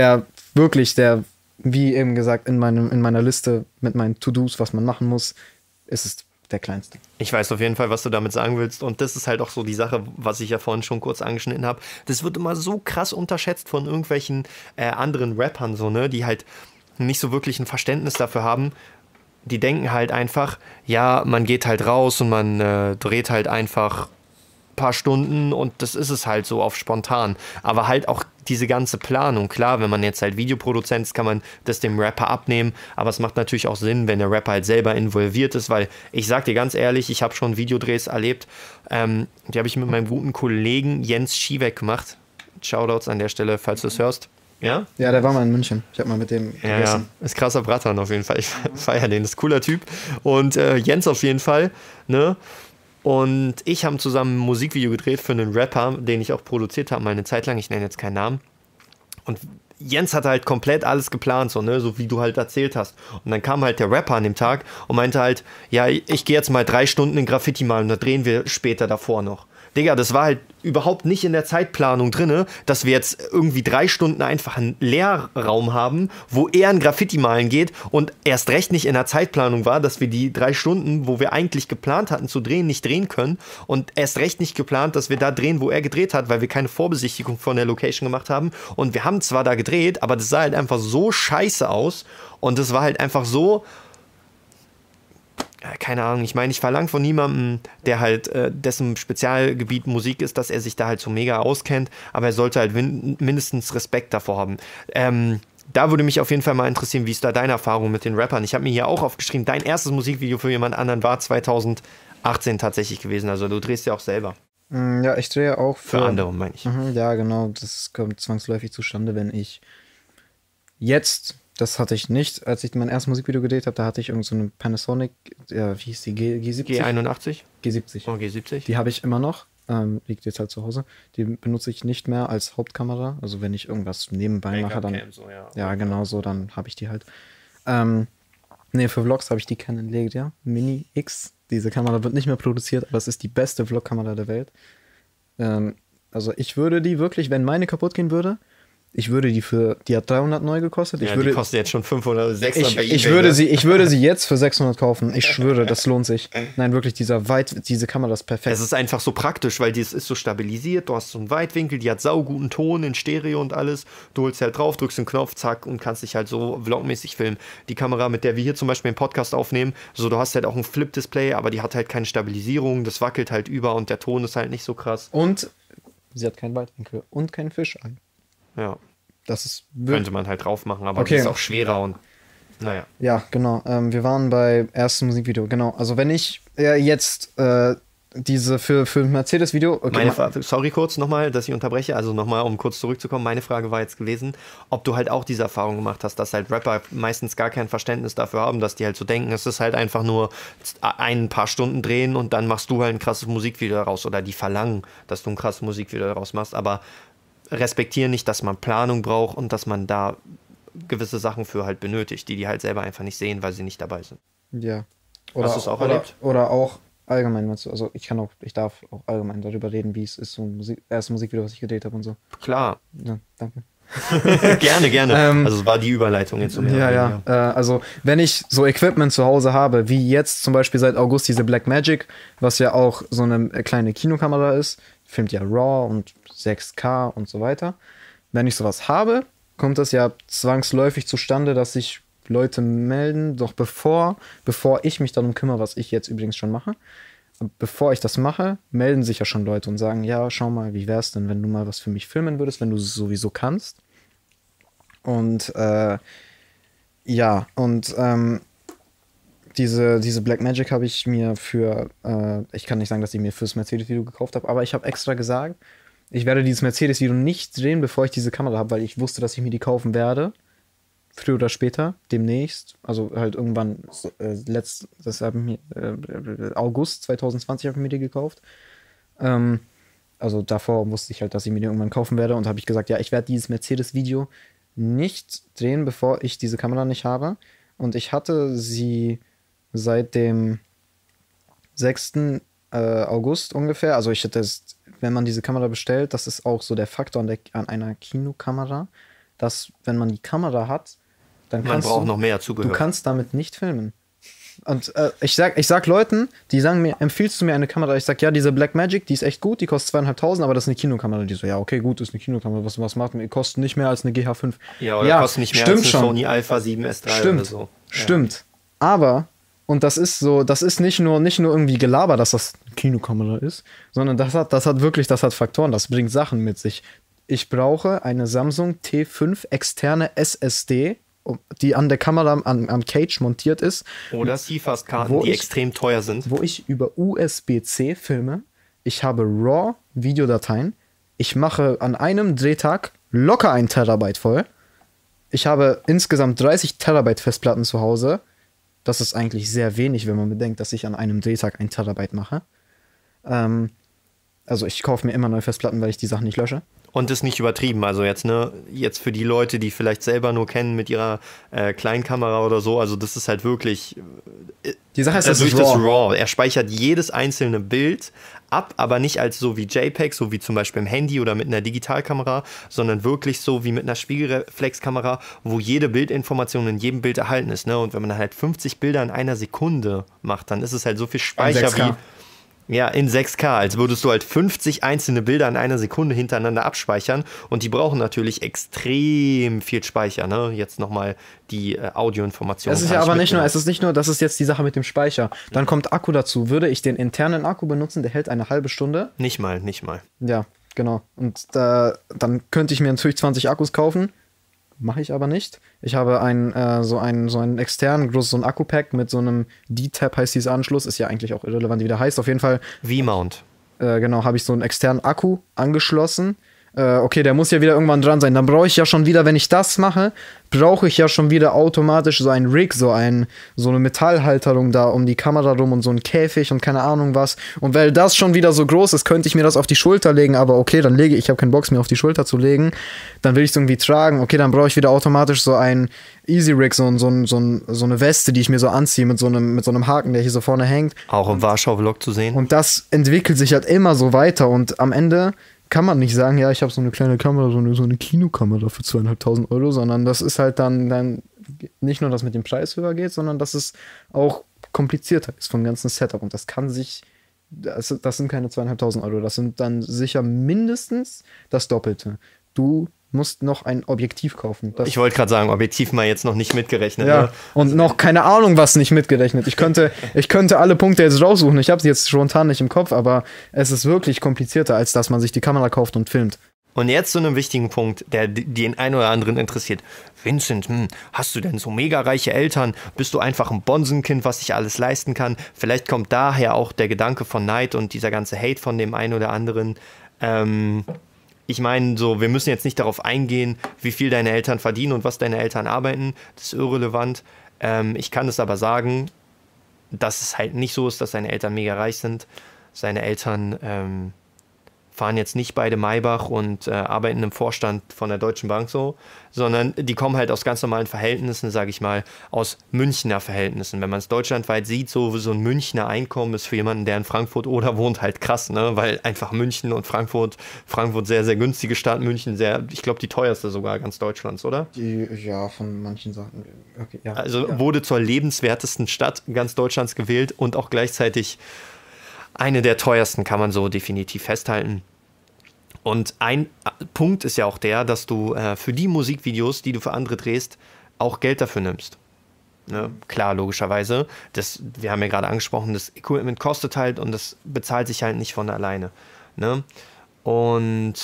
Speaker 2: wie eben gesagt, in meiner Liste mit meinen To-Dos, was man machen muss, ist es der kleinste.
Speaker 1: Ich weiß auf jeden Fall, was du damit sagen willst. Und das ist halt auch so die Sache, was ich ja vorhin schon kurz angeschnitten habe. Das wird immer so krass unterschätzt von irgendwelchen anderen Rappern, so, ne, die halt nicht so wirklich ein Verständnis dafür haben. Die denken halt einfach, ja, man geht halt raus und man dreht halt einfach ein paar Stunden und das ist es halt so auf spontan. Aber halt auch diese ganze Planung. Klar, wenn man jetzt halt Videoproduzent ist, kann man das dem Rapper abnehmen, aber es macht natürlich auch Sinn, wenn der Rapper halt selber involviert ist, weil ich sag dir ganz ehrlich, ich habe schon Videodrehs erlebt, die habe ich mit meinem guten Kollegen Jens Schiebeck gemacht. Shoutouts an der Stelle, falls du es hörst. Ja?
Speaker 2: Ja, der war mal in München. Ich habe mal mit dem gegessen.
Speaker 1: Ja, ist krasser Brattern auf jeden Fall. Ich feiere den, ist ein cooler Typ. Und Jens auf jeden Fall, ne? Und ich habe zusammen ein Musikvideo gedreht für einen Rapper, den ich auch produziert habe, mal eine Zeit lang. Ich nenne jetzt keinen Namen. Und Jens hat halt komplett alles geplant, so, ne, so wie du halt erzählt hast. Und dann kam halt der Rapper an dem Tag und meinte halt, ja, ich gehe jetzt mal 3 Stunden in Graffiti malen und da drehen wir später davor noch. Digga, das war halt überhaupt nicht in der Zeitplanung drin, dass wir jetzt irgendwie 3 Stunden einfach einen Leerraum haben, wo er ein Graffiti malen geht und erst recht nicht in der Zeitplanung war, dass wir die 3 Stunden, wo wir eigentlich geplant hatten zu drehen, nicht drehen können und erst recht nicht geplant, dass wir da drehen, wo er gedreht hat, weil wir keine Vorbesichtigung von der Location gemacht haben und wir haben zwar da gedreht, aber das sah halt einfach so scheiße aus und das war halt einfach so, keine Ahnung, ich meine, ich verlange von niemandem, der halt dessen Spezialgebiet Musik ist, dass er sich da halt so mega auskennt, aber er sollte halt mindestens Respekt davor haben. Da würde mich auf jeden Fall mal interessieren, wie ist da deine Erfahrung mit den Rappern? Ich habe mir hier auch aufgeschrieben, dein erstes Musikvideo für jemand anderen war 2018 tatsächlich gewesen, also du drehst ja auch selber.
Speaker 2: Ja, ich drehe auch
Speaker 1: für andere, meine ich.
Speaker 2: Ja, genau, das kommt zwangsläufig zustande, wenn ich jetzt... Das hatte ich nicht, als ich mein erstes Musikvideo gedreht habe, da hatte ich irgend so eine Panasonic, wie hieß die, G70?
Speaker 1: G81?
Speaker 2: G70.
Speaker 1: Oh, G70.
Speaker 2: Die habe ich immer noch, liegt jetzt halt zu Hause. Die benutze ich nicht mehr als Hauptkamera, also wenn ich irgendwas nebenbei mache, dann,
Speaker 1: so,
Speaker 2: ja genau so, dann habe ich die halt. Für Vlogs habe ich die Canon Legia Mini X. Diese Kamera wird nicht mehr produziert, aber es ist die beste Vlogkamera der Welt. Also ich würde die wirklich, wenn meine kaputt gehen würde, die hat 300 neu gekostet.
Speaker 1: Die kostet jetzt schon 500 oder 600 bei eBay.
Speaker 2: Ich würde sie jetzt für 600 kaufen. Ich schwöre, das lohnt sich. Nein, wirklich, diese Kamera ist perfekt.
Speaker 1: Es ist einfach so praktisch, weil die ist so stabilisiert. Du hast so einen Weitwinkel, die hat sauguten Ton in Stereo und alles. Du holst halt drauf, drückst den Knopf, zack, und kannst dich halt so vlogmäßig filmen. Die Kamera, mit der wir hier zum Beispiel einen Podcast aufnehmen, so, du hast halt auch ein Flip-Display, aber die hat halt keine Stabilisierung. Das wackelt halt über und der Ton ist halt nicht so krass.
Speaker 2: Und sie hat keinen Weitwinkel und keinen Fischei.
Speaker 1: Ja.
Speaker 2: Das ist
Speaker 1: könnte man halt drauf machen, aber okay. Das ist auch schwerer und naja.
Speaker 2: Ja, genau. Wir waren bei ersten Musikvideo, genau. Also wenn ich jetzt diese für Mercedes-Video...
Speaker 1: Okay, sorry kurz nochmal, dass ich unterbreche, also nochmal, um kurz zurückzukommen, meine Frage war jetzt gewesen, ob du halt auch diese Erfahrung gemacht hast, dass halt Rapper meistens gar kein Verständnis dafür haben, dass die halt so denken, es ist halt einfach nur ein paar Stunden drehen und dann machst du halt ein krasses Musikvideo daraus oder die verlangen, dass du ein krasses Musikvideo daraus machst, aber respektieren nicht, dass man Planung braucht und dass man da gewisse Sachen für halt benötigt, die halt selber einfach nicht sehen, weil sie nicht dabei sind.
Speaker 2: Ja.
Speaker 1: Hast du es auch erlebt?
Speaker 2: Oder auch allgemein, also ich darf auch allgemein darüber reden, wie es ist, so ein erstes Musikvideo, was ich gedreht habe und so.
Speaker 1: Klar.
Speaker 2: Ja, danke.
Speaker 1: gerne. Also es war die Überleitung jetzt.
Speaker 2: Also wenn ich so Equipment zu Hause habe, wie jetzt zum Beispiel seit August diese Blackmagic, was ja auch so eine kleine Kinokamera ist, filmt ja RAW und 6K und so weiter. Wenn ich sowas habe, kommt das ja zwangsläufig zustande, dass sich Leute melden, doch bevor ich mich darum kümmere, was ich jetzt übrigens schon mache, bevor ich das mache, melden sich ja schon Leute und sagen, ja, schau mal, wie wär's denn, wenn du mal was für mich filmen würdest, wenn du es sowieso kannst. Und diese Blackmagic habe ich mir ich kann nicht sagen, dass ich mir fürs Mercedes-Video gekauft habe, aber ich habe extra gesagt, ich werde dieses Mercedes-Video nicht drehen, bevor ich diese Kamera habe, weil ich wusste, dass ich mir die kaufen werde. Früher oder später, demnächst, also halt irgendwann August 2020 habe ich mir die gekauft. Also davor wusste ich halt, dass ich mir die irgendwann kaufen werde und habe ich gesagt, ja, ich werde dieses Mercedes-Video nicht drehen, bevor ich diese Kamera nicht habe. Und ich hatte sie seit dem 6. August ungefähr. Also ich hätte es, wenn man diese Kamera bestellt, das ist auch so der Faktor an einer Kinokamera, dass wenn man die Kamera hat, dann
Speaker 1: braucht noch mehr Zubehör.
Speaker 2: Du kannst damit nicht filmen. Und ich sag Leuten, die sagen mir, empfiehlst du mir eine Kamera? Ich sag, ja, diese Blackmagic, die ist echt gut, die kostet 2.500, aber das ist eine Kinokamera. Die so, ja, okay, gut, ist eine Kinokamera, was macht die? Kostet nicht mehr als eine GH5.
Speaker 1: Ja, oder kostet nicht mehr als eine Sony Alpha 7S3 oder so.
Speaker 2: Stimmt. Aber, und das ist nicht nur irgendwie Gelaber, dass das eine Kinokamera ist, sondern das hat Faktoren, das bringt Sachen mit sich. Ich brauche eine Samsung T5 externe SSD, die an der Kamera am Cage montiert ist.
Speaker 1: Oder CFast-Karten, die extrem teuer sind.
Speaker 2: Wo ich über USB-C filme. Ich habe RAW-Videodateien. Ich mache an einem Drehtag locker 1 Terabyte voll. Ich habe insgesamt 30 Terabyte Festplatten zu Hause. Das ist eigentlich sehr wenig, wenn man bedenkt, dass ich an einem Drehtag 1 Terabyte mache. Also ich kaufe mir immer neue Festplatten, weil ich die Sachen nicht lösche.
Speaker 1: Und ist nicht übertrieben, also jetzt für die Leute, die vielleicht selber nur kennen mit ihrer Kleinkamera oder so, also das ist halt wirklich
Speaker 2: die Sache ist,
Speaker 1: das RAW. Er speichert jedes einzelne Bild ab, aber nicht als so wie JPEG, so wie zum Beispiel im Handy oder mit einer Digitalkamera, sondern wirklich so wie mit einer Spiegelreflexkamera, wo jede Bildinformation in jedem Bild erhalten ist, ne? Und wenn man halt 50 Bilder in einer Sekunde macht, dann ist es halt so viel Speicher wie... Ja, in 6K, als würdest du halt 50 einzelne Bilder in einer Sekunde hintereinander abspeichern und die brauchen natürlich extrem viel Speicher, ne? Jetzt nochmal die Audioinformationen.
Speaker 2: Es ist ja aber nicht nur, das ist jetzt die Sache mit dem Speicher. Dann kommt Akku dazu. Würde ich den internen Akku benutzen, der hält eine halbe Stunde.
Speaker 1: Nicht mal.
Speaker 2: Ja, genau. Und dann könnte ich mir natürlich 20 Akkus kaufen. Mache ich aber nicht. Ich habe so einen externen, so ein Akku-Pack mit so einem D-Tab heißt dieser Anschluss. Ist ja eigentlich auch irrelevant, wie der heißt. Auf jeden Fall.
Speaker 1: V-Mount.
Speaker 2: Genau, habe ich so einen externen Akku angeschlossen. Okay, der muss ja wieder irgendwann dran sein. Dann brauche ich ja schon wieder, wenn ich das mache, brauche ich ja schon wieder automatisch so ein Rig, so eine Metallhalterung da um die Kamera rum und so ein Käfig und keine Ahnung was. Und weil das schon wieder so groß ist, könnte ich mir das auf die Schulter legen, aber okay, ich habe keinen Bock mehr auf die Schulter zu legen. Dann will ich es irgendwie tragen. Okay, dann brauche ich wieder automatisch so ein Easy Rig, so eine Weste, die ich mir so anziehe mit so einem Haken, der hier so vorne hängt.
Speaker 1: Auch im Warschau-Vlog zu sehen.
Speaker 2: Und das entwickelt sich halt immer so weiter und am Ende kann man nicht sagen, ja, ich habe so eine kleine Kamera, so eine Kinokamera für 2.500 Euro, sondern das ist halt dann nicht nur, dass mit dem Preis höher geht, sondern dass es auch komplizierter ist vom ganzen Setup. Und das sind keine 2.500 Euro, das sind dann sicher mindestens das Doppelte. Du musst noch ein Objektiv kaufen.
Speaker 1: Ich wollte gerade sagen, Objektiv mal jetzt noch nicht mitgerechnet.
Speaker 2: Ja,
Speaker 1: ne?
Speaker 2: und noch keine Ahnung, was nicht mitgerechnet. Ich könnte alle Punkte jetzt raussuchen. Ich habe sie jetzt spontan nicht im Kopf, aber es ist wirklich komplizierter, als dass man sich die Kamera kauft und filmt.
Speaker 1: Und jetzt zu einem wichtigen Punkt, der den einen oder anderen interessiert. Vincent, hast du denn so mega reiche Eltern? Bist du einfach ein Bonsenkind, was sich alles leisten kann? Vielleicht kommt daher auch der Gedanke von Neid und dieser ganze Hate von dem einen oder anderen. Ich meine, so, wir müssen jetzt nicht darauf eingehen, wie viel deine Eltern verdienen und was deine Eltern arbeiten. Das ist irrelevant. Ich kann es aber sagen, dass es halt nicht so ist, dass seine Eltern mega reich sind. Seine Eltern fahren jetzt nicht beide Maybach und arbeiten im Vorstand von der Deutschen Bank so, sondern die kommen halt aus ganz normalen Verhältnissen, sage ich mal, aus Münchner Verhältnissen. Wenn man es deutschlandweit sieht, so ein Münchner Einkommen ist für jemanden, der in Frankfurt oder wohnt, halt krass, ne? Weil einfach München und Frankfurt sehr, sehr günstige Stadt, München ich glaube, die teuerste sogar ganz Deutschlands, oder?
Speaker 2: Ja, von manchen Sachen. Okay, ja.
Speaker 1: Also wurde zur lebenswertesten Stadt ganz Deutschlands gewählt und auch gleichzeitig eine der teuersten, kann man so definitiv festhalten. Und ein Punkt ist ja auch der, dass du für die Musikvideos, die du für andere drehst, auch Geld dafür nimmst. Ne? Klar, logischerweise. Wir haben ja gerade angesprochen, das Equipment kostet halt und das bezahlt sich halt nicht von alleine. Ne? Und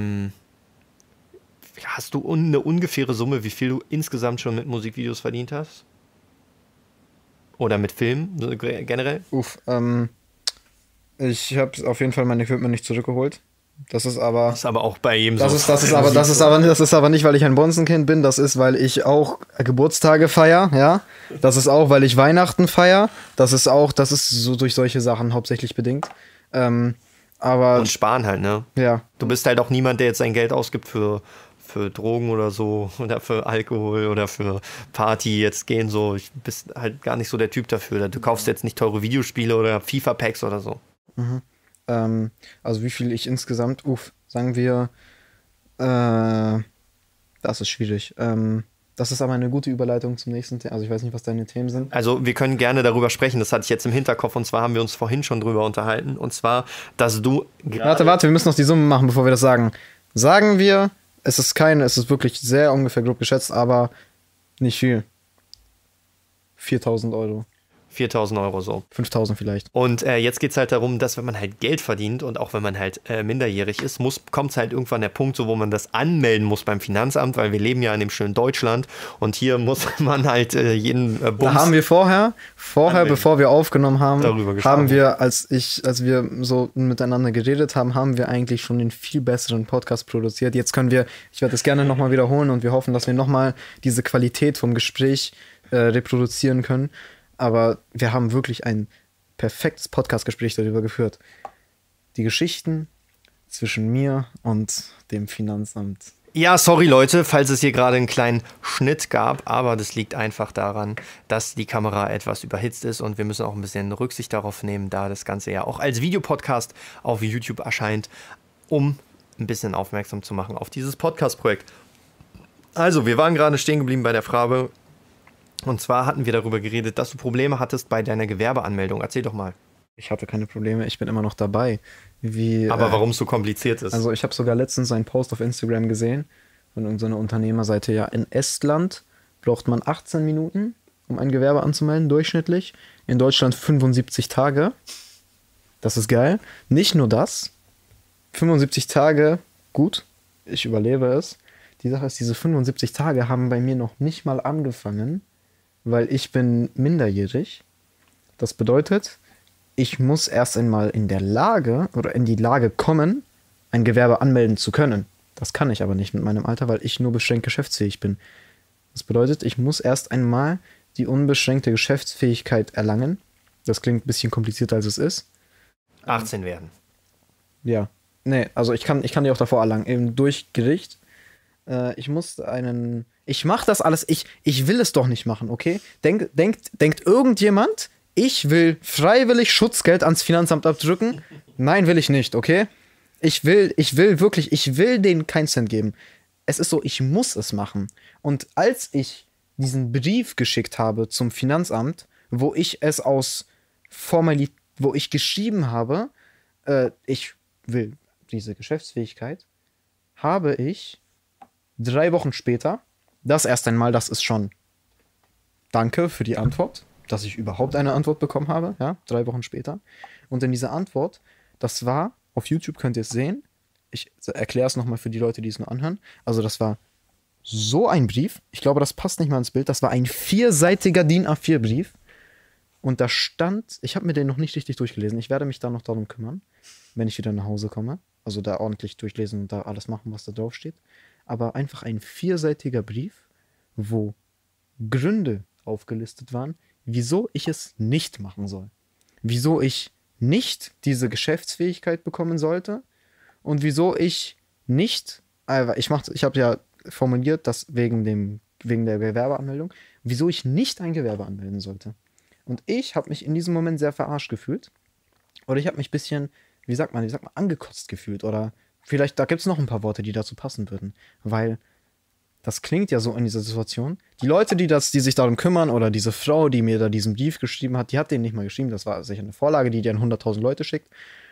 Speaker 1: hast du eine ungefähre Summe, wie viel du insgesamt schon mit Musikvideos verdient hast? Oder mit Filmen generell?
Speaker 2: Ich habe auf jeden Fall mein Equipment nicht zurückgeholt. Das ist aber
Speaker 1: auch bei jedem so.
Speaker 2: Das ist aber nicht, weil ich ein Bonzenkind bin. Das ist, weil ich auch Geburtstage feiere. Ja, das ist auch, weil ich Weihnachten feiere. Das ist so durch solche Sachen hauptsächlich bedingt. Aber
Speaker 1: und sparen halt, ne?
Speaker 2: Ja.
Speaker 1: Du bist halt auch niemand, der jetzt sein Geld ausgibt für Drogen oder so oder für Alkohol oder für Party jetzt gehen so. Ich bist halt gar nicht so der Typ dafür. Du kaufst jetzt nicht teure Videospiele oder FIFA-Packs oder so.
Speaker 2: Mhm. Also wie viel ich insgesamt, sagen wir, das ist schwierig. Das ist aber eine gute Überleitung zum nächsten Thema. Also ich weiß nicht, was deine Themen sind.
Speaker 1: Also wir können gerne darüber sprechen, das hatte ich jetzt im Hinterkopf und zwar haben wir uns vorhin schon drüber unterhalten und zwar, dass du...
Speaker 2: Warte, wir müssen noch die Summe machen, bevor wir das sagen. Sagen wir, es ist wirklich sehr ungefähr grob geschätzt, aber nicht viel. 4.000 Euro.
Speaker 1: 4.000 Euro so.
Speaker 2: 5.000 vielleicht.
Speaker 1: Und jetzt geht es halt darum, dass wenn man halt Geld verdient und auch wenn man halt minderjährig ist, kommt es halt irgendwann der Punkt, so, wo man das anmelden muss beim Finanzamt, weil wir leben ja in dem schönen Deutschland und hier muss man halt jeden Bums...
Speaker 2: Da haben wir vorher bevor wir aufgenommen haben, haben wir, als wir so miteinander geredet haben, haben wir eigentlich schon den viel besseren Podcast produziert. Jetzt ich werde das gerne nochmal wiederholen und wir hoffen, dass wir nochmal diese Qualität vom Gespräch reproduzieren können. Aber wir haben wirklich ein perfektes Podcast-Gespräch darüber geführt. Die Geschichten zwischen mir und dem Finanzamt.
Speaker 1: Ja, sorry Leute, falls es hier gerade einen kleinen Schnitt gab, aber das liegt einfach daran, dass die Kamera etwas überhitzt ist und wir müssen auch ein bisschen Rücksicht darauf nehmen, da das Ganze ja auch als Videopodcast auf YouTube erscheint, um ein bisschen aufmerksam zu machen auf dieses Podcast-Projekt. Also, wir waren gerade stehen geblieben bei der Frage. Und zwar hatten wir darüber geredet, dass du Probleme hattest bei deiner Gewerbeanmeldung. Erzähl doch mal.
Speaker 2: Ich hatte keine Probleme, ich bin immer noch dabei.
Speaker 1: Aber warum es so kompliziert ist?
Speaker 2: Also ich habe sogar letztens einen Post auf Instagram gesehen von irgendeiner Unternehmerseite. Ja, in Estland braucht man 18 Minuten, um ein Gewerbe anzumelden, durchschnittlich. In Deutschland 75 Tage. Das ist geil. Nicht nur das. 75 Tage, gut, ich überlebe es. Die Sache ist, diese 75 Tage haben bei mir noch nicht mal angefangen, weil ich bin minderjährig. Das bedeutet, ich muss erst einmal in die Lage kommen, ein Gewerbe anmelden zu können. Das kann ich aber nicht mit meinem Alter, weil ich nur beschränkt geschäftsfähig bin. Das bedeutet, ich muss erst einmal die unbeschränkte Geschäftsfähigkeit erlangen. Das klingt ein bisschen komplizierter, als es ist.
Speaker 1: 18 werden.
Speaker 2: Ja. Nee, also ich kann die auch davor erlangen. Eben durch Gericht. Ich mach das alles, ich will es doch nicht machen, okay? Denkt irgendjemand, ich will freiwillig Schutzgeld ans Finanzamt abdrücken? Nein, will ich nicht, okay? Ich will denen keinen Cent geben. Es ist so, ich muss es machen. Und als ich diesen Brief geschickt habe zum Finanzamt, wo ich es aus Formalität, wo ich geschrieben habe, ich will diese Geschäftsfähigkeit, habe ich 3 Wochen später, das erst einmal, das ist schon Danke für die Antwort, dass ich überhaupt eine Antwort bekommen habe, ja, 3 Wochen später. Und in dieser Antwort, das war, auf YouTube könnt ihr es sehen, ich erkläre es nochmal für die Leute, die es nur anhören, also das war so ein Brief, ich glaube, das passt nicht mal ins Bild, das war ein 4-seitiger DIN A4-Brief und da stand, ich habe mir den noch nicht richtig durchgelesen, ich werde mich da noch darum kümmern, wenn ich wieder nach Hause komme, also da ordentlich durchlesen und da alles machen, was da drauf steht, aber einfach ein 4-seitiger Brief, wo Gründe aufgelistet waren, wieso ich es nicht machen soll. Wieso ich nicht diese Geschäftsfähigkeit bekommen sollte und wieso ich nicht, ich habe ja formuliert, dass wegen der Gewerbeanmeldung, wieso ich nicht ein Gewerbe anmelden sollte. Und ich habe mich in diesem Moment sehr verarscht gefühlt. Oder ich habe mich ein bisschen, wie sagt man, angekotzt gefühlt. Oder vielleicht, da gibt es noch ein paar Worte, die dazu passen würden. Weil das klingt ja so in dieser Situation. Die Leute, die sich darum kümmern, oder diese Frau, die mir da diesen Brief geschrieben hat, die hat den nicht mal geschrieben. Das war sicher eine Vorlage, die an 100.000 Leute schickt.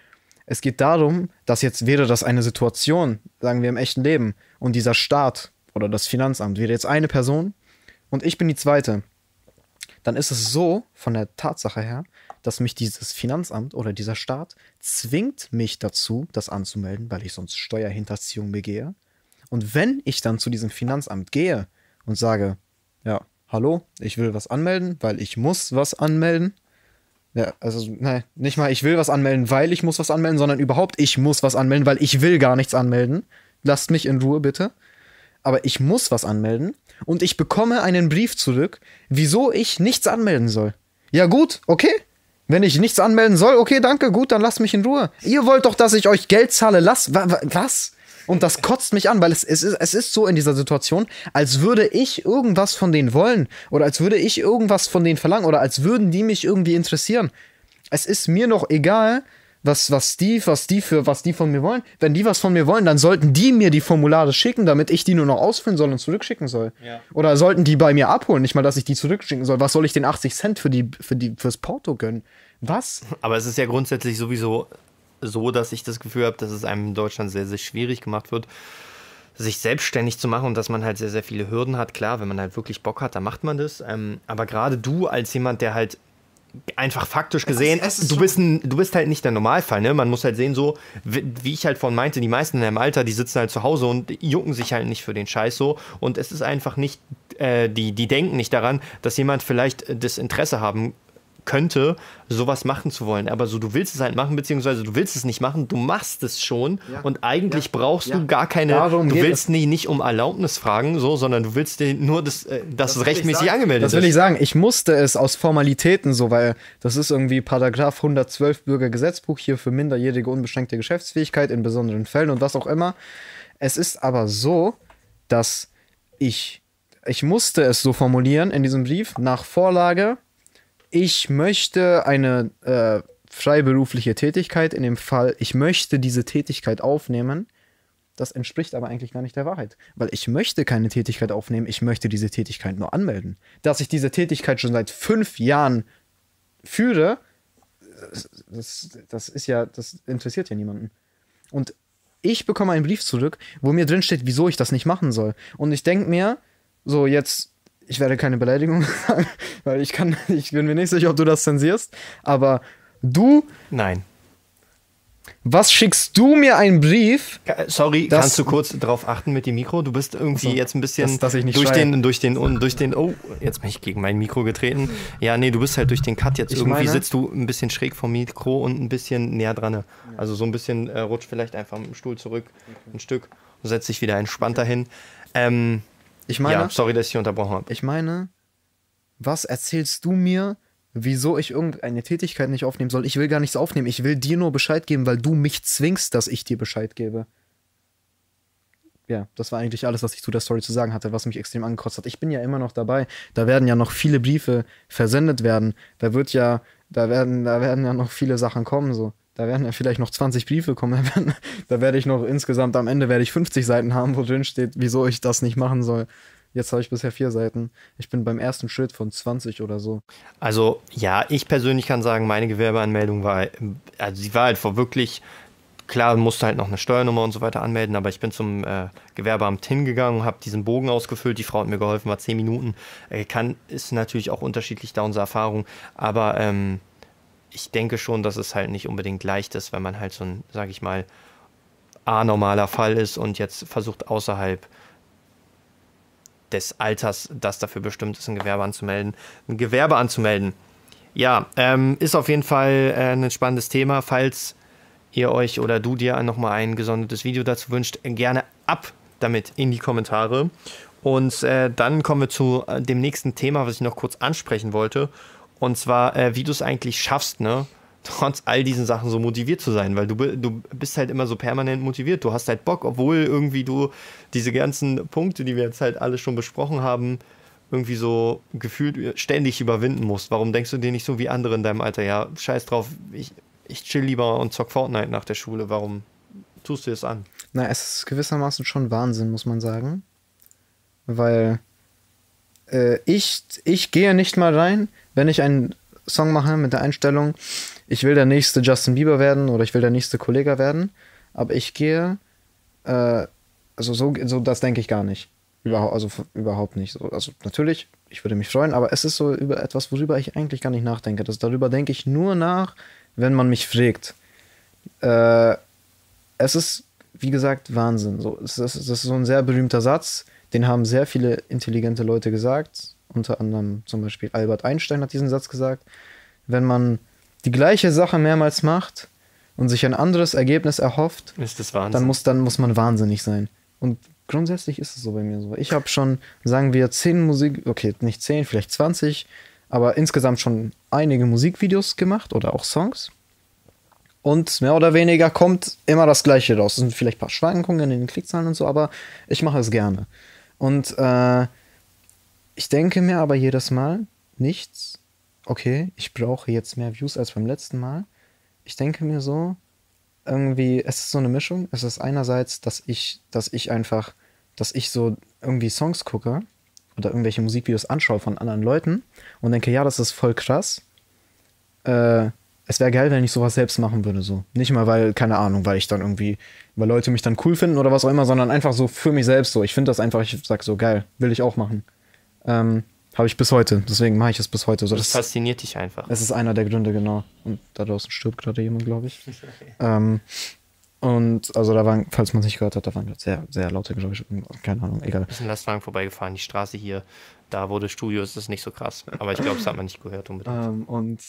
Speaker 2: Es geht darum, dass jetzt wäre das eine Situation, sagen wir im echten Leben, und dieser Staat oder das Finanzamt wäre jetzt eine Person und ich bin die zweite. Dann ist es so, von der Tatsache her, dass mich dieses Finanzamt oder dieser Staat zwingt mich dazu, das anzumelden, weil ich sonst Steuerhinterziehung begehe. Und wenn ich dann zu diesem Finanzamt gehe und sage, ja, hallo, ich will was anmelden, weil ich muss was anmelden. Ja, also, nein, nicht mal ich will was anmelden, weil ich muss was anmelden, sondern überhaupt ich muss was anmelden, weil ich will gar nichts anmelden. Lasst mich in Ruhe, bitte. Aber ich muss was anmelden und ich bekomme einen Brief zurück, wieso ich nichts anmelden soll. Ja gut, okay. Wenn ich nichts anmelden soll, okay, danke, gut, dann lasst mich in Ruhe. Ihr wollt doch, dass ich euch Geld zahle, was? Und das kotzt mich an, weil es ist so in dieser Situation, als würde ich irgendwas von denen wollen oder als würde ich irgendwas von denen verlangen oder als würden die mich irgendwie interessieren. Es ist mir noch egal, was die von mir wollen. Wenn die was von mir wollen, dann sollten die mir die Formulare schicken, damit ich die nur noch ausfüllen soll und zurückschicken soll. Ja. Oder sollten die bei mir abholen, nicht mal, dass ich die zurückschicken soll. Was soll ich den 80 Cent fürs Porto gönnen? Was?
Speaker 1: Aber es ist ja grundsätzlich sowieso so, dass ich das Gefühl habe, dass es einem in Deutschland sehr, sehr schwierig gemacht wird, sich selbstständig zu machen und dass man halt sehr, sehr viele Hürden hat. Klar, wenn man halt wirklich Bock hat, dann macht man das. Aber gerade du als jemand, der halt einfach faktisch gesehen, du bist halt nicht der Normalfall, ne? Man muss halt sehen, so, wie ich halt vorhin meinte, die meisten in deinem Alter, die sitzen halt zu Hause und jucken sich halt nicht für den Scheiß so. Und es ist einfach nicht, die denken nicht daran, dass jemand vielleicht das Interesse haben könnte, sowas machen zu wollen. Aber so, du willst es halt machen, beziehungsweise du willst es nicht machen, du machst es schon und eigentlich brauchst du gar keine, du willst nicht um Erlaubnis fragen, so, sondern du willst nur, dass es rechtmäßig angemeldet ist.
Speaker 2: Das will ich sagen, ich musste es aus Formalitäten so, weil das ist irgendwie Paragraph 112 Bürgergesetzbuch hier für minderjährige unbeschränkte Geschäftsfähigkeit in besonderen Fällen und was auch immer. Es ist aber so, dass ich musste es so formulieren in diesem Brief, nach Vorlage, ich möchte eine freiberufliche Tätigkeit, in dem Fall, ich möchte diese Tätigkeit aufnehmen. Das entspricht aber eigentlich gar nicht der Wahrheit. Weil ich möchte keine Tätigkeit aufnehmen, ich möchte diese Tätigkeit nur anmelden. Dass ich diese Tätigkeit schon seit 5 Jahren führe, das interessiert ja niemanden. Und ich bekomme einen Brief zurück, wo mir drin steht, wieso ich das nicht machen soll. Und ich denke mir, so jetzt, ich werde keine Beleidigung sagen, weil ich bin mir nicht sicher, ob du das zensierst, aber du...
Speaker 1: Nein.
Speaker 2: Was schickst du mir einen Brief?
Speaker 1: Sorry, kannst du kurz drauf achten mit dem Mikro? Du bist irgendwie jetzt ein bisschen
Speaker 2: dass ich nicht
Speaker 1: durch den, oh, jetzt bin ich gegen mein Mikro getreten. Ja, nee, du bist halt durch den Cut jetzt sitzt du ein bisschen schräg vom Mikro und ein bisschen näher dran. Ja. Also so ein bisschen rutscht vielleicht einfach mit dem Stuhl zurück, ein Stück und setzt dich wieder entspannter hin.
Speaker 2: Ich meine,
Speaker 1: ja, sorry, dass ich dich unterbrochen habe.
Speaker 2: Ich meine, was erzählst du mir, wieso ich irgendeine Tätigkeit nicht aufnehmen soll? Ich will gar nichts aufnehmen. Ich will dir nur Bescheid geben, weil du mich zwingst, dass ich dir Bescheid gebe. Ja, das war eigentlich alles, was ich zu der Story zu sagen hatte, was mich extrem angekotzt hat. Ich bin ja immer noch dabei. Da werden ja noch viele Briefe versendet werden. Da werden ja noch viele Sachen kommen. So. Da werden ja vielleicht noch 20 Briefe kommen. Da werde ich noch insgesamt, am Ende werde ich 50 Seiten haben, wo drin steht, wieso ich das nicht machen soll. Jetzt habe ich bisher 4 Seiten. Ich bin beim ersten Schritt von 20 oder so.
Speaker 1: Also ja, ich persönlich kann sagen, meine Gewerbeanmeldung war, also sie war halt wirklich, klar, musste halt noch eine Steuernummer und so weiter anmelden, aber ich bin zum Gewerbeamt hingegangen, habe diesen Bogen ausgefüllt, die Frau hat mir geholfen, war 10 Minuten. Ist natürlich auch unterschiedlich da unsere Erfahrung, aber ich denke schon, dass es halt nicht unbedingt leicht ist, wenn man halt so ein, sag ich mal, anormaler Fall ist und jetzt versucht außerhalb des Alters, das dafür bestimmt ist, ein Gewerbe anzumelden. Ja, ist auf jeden Fall ein spannendes Thema. Falls ihr euch oder du dir nochmal ein gesondertes Video dazu wünscht, gerne ab damit in die Kommentare. Und dann kommen wir zu dem nächsten Thema, was ich noch kurz ansprechen wollte. Und zwar, wie du es eigentlich schaffst, ne, trotz all diesen Sachen so motiviert zu sein, weil du bist halt immer so permanent motiviert. Du hast halt Bock, obwohl irgendwie du diese ganzen Punkte, die wir jetzt halt alle schon besprochen haben, irgendwie so gefühlt ständig überwinden musst. Warum denkst du dir nicht so wie andere in deinem Alter? Ja, scheiß drauf, ich chill lieber und zock Fortnite nach der Schule. Warum tust du das an?
Speaker 2: Na, es ist gewissermaßen schon Wahnsinn, muss man sagen. Weil ich gehe nicht mal rein, wenn ich einen Song mache mit der Einstellung, ich will der nächste Justin Bieber werden oder ich will der nächste Kollega werden, aber ich gehe, also so das denke ich gar nicht. Überhaupt nicht. So, also natürlich, ich würde mich freuen, aber es ist so über etwas, worüber ich eigentlich gar nicht nachdenke. Darüber denke ich nur nach, wenn man mich fragt. Es ist, wie gesagt, Wahnsinn. So, das ist so ein sehr berühmter Satz, den haben sehr viele intelligente Leute gesagt. Unter anderem zum Beispiel Albert Einstein hat diesen Satz gesagt. Wenn man die gleiche Sache mehrmals macht und sich ein anderes Ergebnis erhofft,
Speaker 1: ist das Wahnsinn.
Speaker 2: Dann muss man wahnsinnig sein. Und grundsätzlich ist es so bei mir so. Ich habe schon, sagen wir, 10 okay, nicht 10, vielleicht 20, aber insgesamt schon einige Musikvideos gemacht oder auch Songs. Und mehr oder weniger kommt immer das Gleiche raus. Es sind vielleicht ein paar Schwankungen in den Klickzahlen und so, aber ich mache es gerne. Und ich denke mir aber jedes Mal, nichts, okay, ich brauche jetzt mehr Views als beim letzten Mal. Ich denke mir so, irgendwie, es ist so eine Mischung. Es ist einerseits, dass ich so irgendwie Songs gucke oder irgendwelche Musikvideos anschaue von anderen Leuten und denke, ja, das ist voll krass. Es wäre geil, wenn ich sowas selbst machen würde, so. Nicht mal, weil, keine Ahnung, weil Leute mich dann cool finden oder was auch immer, sondern einfach so für mich selbst so. Ich finde das einfach, ich sag so, geil, will ich auch machen. Habe ich bis heute, deswegen mache ich es bis heute. So,
Speaker 1: das fasziniert dich einfach.
Speaker 2: Es ist einer der Gründe, genau. Und da draußen stirbt gerade jemand, glaube ich. Und also da waren, falls man es nicht gehört hat, da waren gerade sehr, sehr laute Geräusche. Keine Ahnung, egal.
Speaker 1: Wir sind in Lastwagen vorbeigefahren, die Straße hier, da wo das Studio ist, ist nicht so krass. Aber ich glaube, das hat man nicht gehört unbedingt.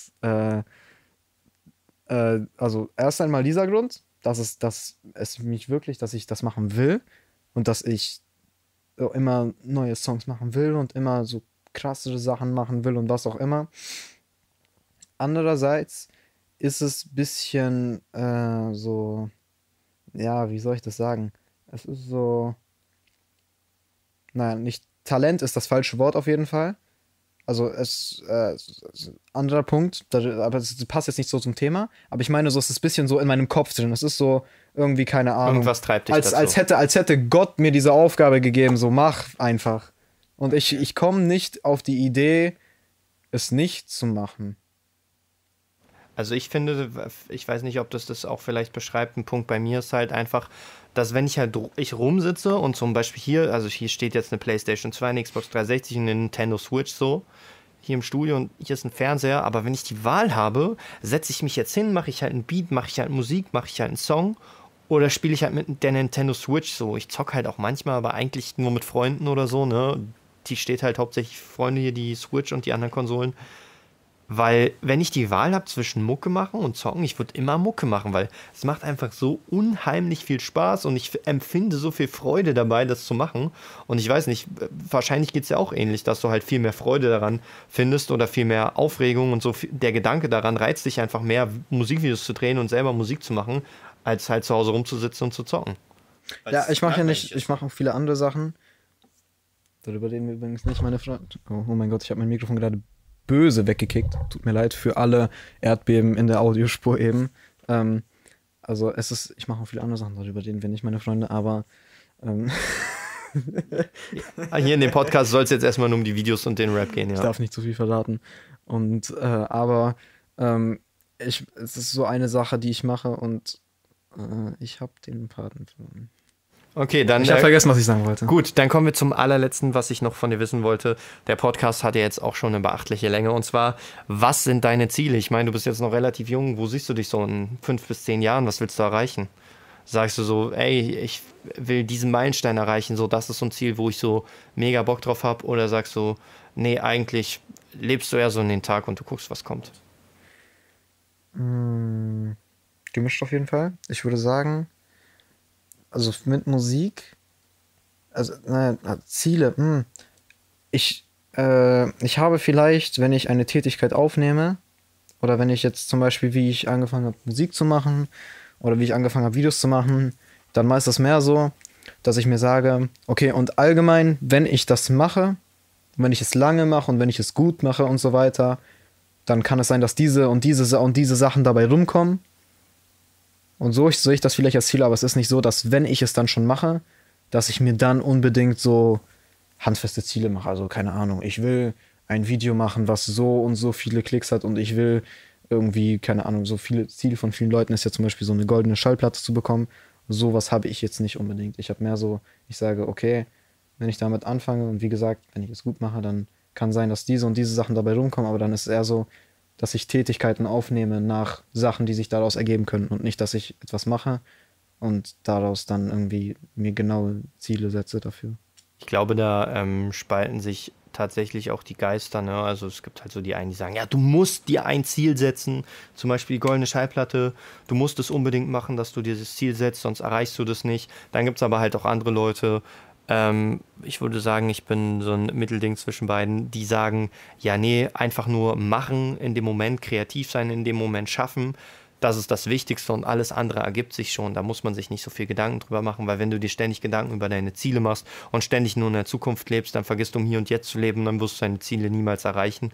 Speaker 2: Also erst einmal dieser Grund, dass ich das machen will und dass ich immer neue Songs machen will und immer so krassere Sachen machen will und was auch immer. Andererseits ist es ein bisschen so, ja, wie soll ich das sagen? Es ist so, naja, nicht Talent ist das falsche Wort auf jeden Fall. Also anderer Punkt, aber es passt jetzt nicht so zum Thema, aber ich meine, so ist es ein bisschen so in meinem Kopf drin. Es ist so irgendwie, keine Ahnung.
Speaker 1: Irgendwas treibt dich dazu.
Speaker 2: Als hätte Gott mir diese Aufgabe gegeben, so mach einfach. Und ich komme nicht auf die Idee, es nicht zu machen.
Speaker 1: Also ich finde, ich weiß nicht, ob das auch vielleicht beschreibt, ein Punkt bei mir ist halt einfach, dass wenn ich rumsitze und zum Beispiel hier steht jetzt eine PlayStation 2, eine Xbox 360 und eine Nintendo Switch so, hier im Studio und hier ist ein Fernseher, aber wenn ich die Wahl habe, setze ich mich jetzt hin, mache ich halt ein Beat, mache ich halt Musik, mache ich halt einen Song oder spiele ich halt mit der Nintendo Switch so. Ich zocke halt auch manchmal, aber eigentlich nur mit Freunden oder so, ne? Die steht halt hauptsächlich Freunde hier, die Switch und die anderen Konsolen. Weil, wenn ich die Wahl habe zwischen Mucke machen und zocken, ich würde immer Mucke machen, weil es macht einfach so unheimlich viel Spaß und ich empfinde so viel Freude dabei, das zu machen. Und ich weiß nicht, wahrscheinlich geht es ja auch ähnlich, dass du halt viel mehr Freude daran findest oder viel mehr Aufregung und so. Der Gedanke daran reizt dich einfach mehr, Musikvideos zu drehen und selber Musik zu machen, als halt zu Hause rumzusitzen und zu zocken.
Speaker 2: Ja, ich mache auch viele andere Sachen. Darüber reden wir übrigens nicht, meine Freunde. Oh mein Gott, ich habe mein Mikrofon gerade böse weggekickt. Tut mir leid für alle Erdbeben in der Audiospur eben. Also ich mache auch viele andere Sachen, darüber reden wir nicht, meine Freunde, aber
Speaker 1: Hier in dem Podcast soll es jetzt erstmal nur um die Videos und den Rap gehen, ja.
Speaker 2: ich darf nicht zu viel verraten. Und aber es ist so eine Sache, die ich mache und ich habe den Faden verloren.
Speaker 1: Okay, dann.
Speaker 2: Ich habe vergessen, was ich sagen wollte.
Speaker 1: Gut, dann kommen wir zum allerletzten, was ich noch von dir wissen wollte. Der Podcast hat ja jetzt auch schon eine beachtliche Länge. Und zwar, was sind deine Ziele? Ich meine, du bist jetzt noch relativ jung. Wo siehst du dich so in 5 bis 10 Jahren? Was willst du erreichen? Sagst du so, ey, ich will diesen Meilenstein erreichen, so, das ist so ein Ziel, wo ich so mega Bock drauf habe? Oder sagst du, nee, eigentlich lebst du eher so in den Tag und du guckst, was kommt?
Speaker 2: Gemischt auf jeden Fall. Ich würde sagen, also mit Musik, also Ziele, ich habe vielleicht, wenn ich eine Tätigkeit aufnehme, oder wenn ich jetzt zum Beispiel, wie ich angefangen habe, Musik zu machen, oder wie ich angefangen habe, Videos zu machen, dann meist das mehr so, dass ich mir sage, okay, und allgemein, wenn ich das mache, wenn ich es lange mache und wenn ich es gut mache und so weiter, dann kann es sein, dass diese und diese Sachen dabei rumkommen. Und so sehe ich das vielleicht als Ziel, aber es ist nicht so, dass wenn ich es dann schon mache, dass ich mir dann unbedingt so handfeste Ziele mache. Also keine Ahnung, ich will ein Video machen, was so und so viele Klicks hat und ich will irgendwie, keine Ahnung, so viele Ziele von vielen Leuten ist ja zum Beispiel so eine goldene Schallplatte zu bekommen. Sowas habe ich jetzt nicht unbedingt. Ich habe mehr so, ich sage, okay, wenn ich damit anfange und wie gesagt, wenn ich es gut mache, dann kann sein, dass diese und diese Sachen dabei rumkommen, aber dann ist es eher so, dass ich Tätigkeiten aufnehme nach Sachen, die sich daraus ergeben können und nicht, dass ich etwas mache und daraus dann irgendwie mir genaue Ziele setze dafür.
Speaker 1: Ich glaube, da spalten sich tatsächlich auch die Geister, ne? Also es gibt halt so die einen, die sagen, ja, du musst dir ein Ziel setzen, zum Beispiel die goldene Schallplatte, du musst es unbedingt machen, dass du dir das Ziel setzt, sonst erreichst du das nicht. Dann gibt es aber halt auch andere Leute, ich würde sagen, ich bin so ein Mittelding zwischen beiden, die sagen, ja, nee, einfach nur machen in dem Moment, kreativ sein in dem Moment, schaffen. Das ist das Wichtigste und alles andere ergibt sich schon. Da muss man sich nicht so viel Gedanken drüber machen, weil wenn du dir ständig Gedanken über deine Ziele machst und ständig nur in der Zukunft lebst, dann vergisst du, um hier und jetzt zu leben, dann wirst du deine Ziele niemals erreichen.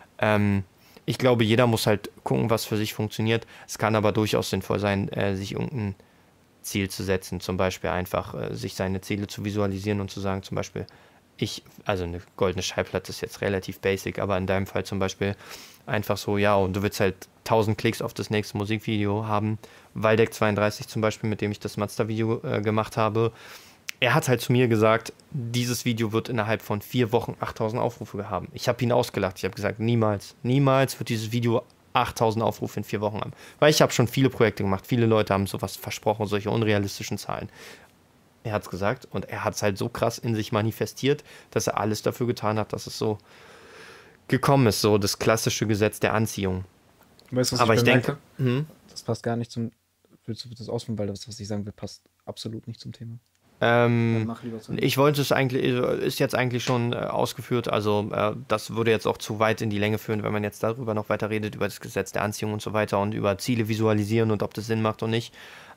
Speaker 1: Ich glaube, jeder muss halt gucken, was für sich funktioniert. Es kann aber durchaus sinnvoll sein, sich irgendein Ziel zu setzen, zum Beispiel einfach sich seine Ziele zu visualisieren und zu sagen, zum Beispiel, also eine goldene Schallplatte ist jetzt relativ basic, aber in deinem Fall zum Beispiel einfach so, ja, und du willst halt 1000 Klicks auf das nächste Musikvideo haben. Waldeck32 zum Beispiel, mit dem ich das Mazda-Video gemacht habe, er hat halt zu mir gesagt, dieses Video wird innerhalb von 4 Wochen 8000 Aufrufe haben. Ich habe ihn ausgelacht. Ich habe gesagt, niemals wird dieses Video 8000 Aufrufe in 4 Wochen haben. Weil ich habe schon viele Projekte gemacht. Viele Leute haben sowas versprochen, solche unrealistischen Zahlen. Er hat es gesagt und er hat es halt so krass in sich manifestiert, dass er alles dafür getan hat, dass es so gekommen ist. So das klassische Gesetz der Anziehung.
Speaker 2: Weißt du, was
Speaker 1: aber ich
Speaker 2: bemerke?
Speaker 1: denke,
Speaker 2: das passt gar nicht zum. Willst du das ausführen, weil das, was ich sagen will, passt absolut nicht zum Thema. Mach lieber zu.
Speaker 1: Ich wollte es eigentlich, ist jetzt eigentlich schon ausgeführt, also das würde jetzt auch zu weit in die Länge führen, wenn man jetzt darüber noch weiter redet, über das Gesetz der Anziehung und so weiter und über Ziele visualisieren und ob das Sinn macht oder nicht.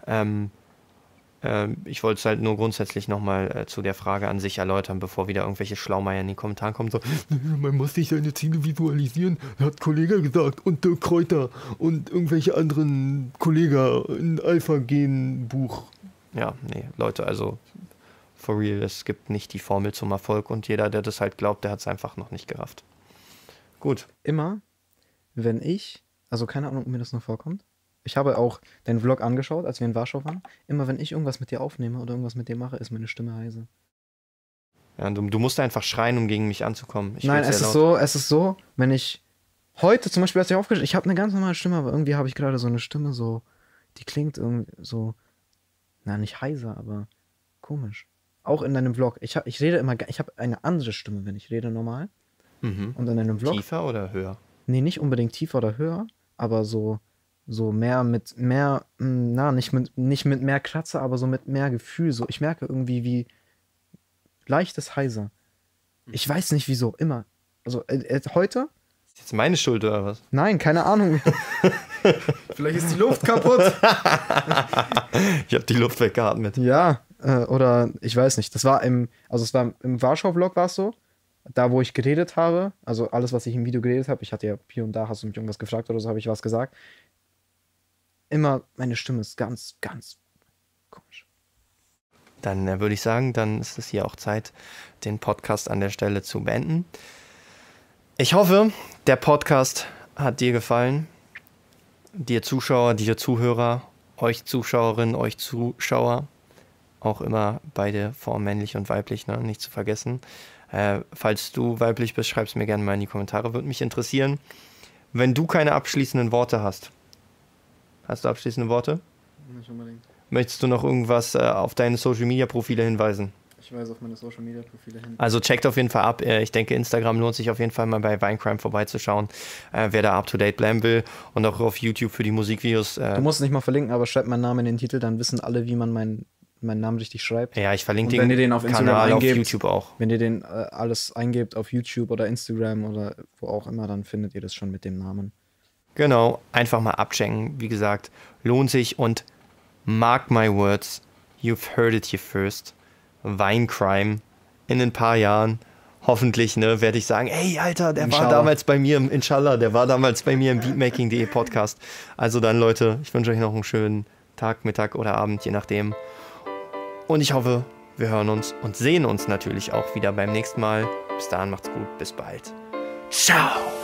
Speaker 1: Ich wollte es halt nur grundsätzlich nochmal zu der Frage an sich erläutern, bevor wieder irgendwelche Schlaumeier in die Kommentare kommen, so, man muss sich seine Ziele visualisieren, hat Kollege gesagt, und Dirk Kräuter und irgendwelche anderen Kollegen in Alpha-Gen-Buch. Ja, nee, Leute, also for real, es gibt nicht die Formel zum Erfolg und jeder, der das halt glaubt, der hat es einfach noch nicht gerafft. Gut.
Speaker 2: Immer, wenn also keine Ahnung, ob mir das noch vorkommt, ich habe auch deinen Vlog angeschaut, als wir in Warschau waren. Immer wenn ich irgendwas mit dir aufnehme oder irgendwas mit dir mache, ist meine Stimme heiser.
Speaker 1: Ja, du musst einfach schreien, um gegen mich anzukommen.
Speaker 2: Nein, es ist so, wenn ich heute zum Beispiel, als ich aufgestellt, ich habe eine ganz normale Stimme, aber irgendwie habe ich gerade so eine Stimme so, die klingt irgendwie so, nicht heiser, aber komisch. Auch in deinem Vlog. Ich rede immer, ich habe eine andere Stimme, wenn ich rede normal.
Speaker 1: Mhm.
Speaker 2: Und in deinem Vlog.
Speaker 1: Tiefer oder höher?
Speaker 2: Nee, nicht unbedingt tiefer oder höher, aber so mehr mit mehr, nicht mit mehr Kratzer, aber so mit mehr Gefühl. So, ich merke irgendwie, wie leichtes heiser. Ich weiß nicht wieso, immer. Also heute?
Speaker 1: Ist jetzt meine Schuld oder was?
Speaker 2: Nein, keine Ahnung. Vielleicht ist die Luft kaputt.
Speaker 1: Ich habe die Luft weggeatmet.
Speaker 2: Ja, oder ich weiß nicht. Es war im Warschau-Vlog war es so. Da, wo ich geredet habe, also alles, was ich im Video geredet habe, ich hatte ja hier und da, hast du mich irgendwas gefragt oder so, habe ich was gesagt. immer, meine Stimme ist ganz, ganz komisch.
Speaker 1: Dann würde ich sagen, dann ist es hier auch Zeit, den Podcast an der Stelle zu beenden. Ich hoffe, der Podcast hat dir gefallen. Dir Zuschauer, dir Zuhörer, euch Zuschauerinnen, euch Zuschauer. Auch immer beide Formen, männlich und weiblich, ne? Nicht zu vergessen. Falls du weiblich bist, schreib es mir gerne mal in die Kommentare, würde mich interessieren. Wenn du keine abschließenden Worte hast. Hast du abschließende Worte?
Speaker 2: Nicht unbedingt.
Speaker 1: Möchtest du noch irgendwas auf deine Social-Media-Profile hinweisen?
Speaker 2: Ich weise auf meine Social-Media-Profile hin.
Speaker 1: Also checkt auf jeden Fall ab. Ich denke, Instagram lohnt sich auf jeden Fall mal bei Vinecrime vorbeizuschauen, wer da up-to-date bleiben will. Und auch auf YouTube für die Musikvideos.
Speaker 2: Du musst es nicht mal verlinken, aber schreib meinen Namen in den Titel, dann wissen alle, wie man meinen Namen richtig schreibt.
Speaker 1: Ja, ich verlinke
Speaker 2: Und wenn ihr den
Speaker 1: den
Speaker 2: auf Instagram
Speaker 1: Kanal
Speaker 2: eingebt,
Speaker 1: auf YouTube auch.
Speaker 2: Wenn ihr den alles eingebt auf YouTube oder Instagram oder wo auch immer, dann findet ihr das schon mit dem Namen.
Speaker 1: Genau, einfach mal abchecken. Wie gesagt, lohnt sich und mark my words, you've heard it here first. Vinecrime in ein paar Jahren. Hoffentlich, ne, werde ich sagen, ey, Alter, der war damals bei mir, Inshallah, der war damals bei mir im Beatmaking.de Podcast. Also dann, Leute, ich wünsche euch noch einen schönen Tag, Mittag oder Abend, je nachdem. Und ich hoffe, wir hören uns und sehen uns natürlich auch wieder beim nächsten Mal. Bis dahin, macht's gut, bis bald. Ciao!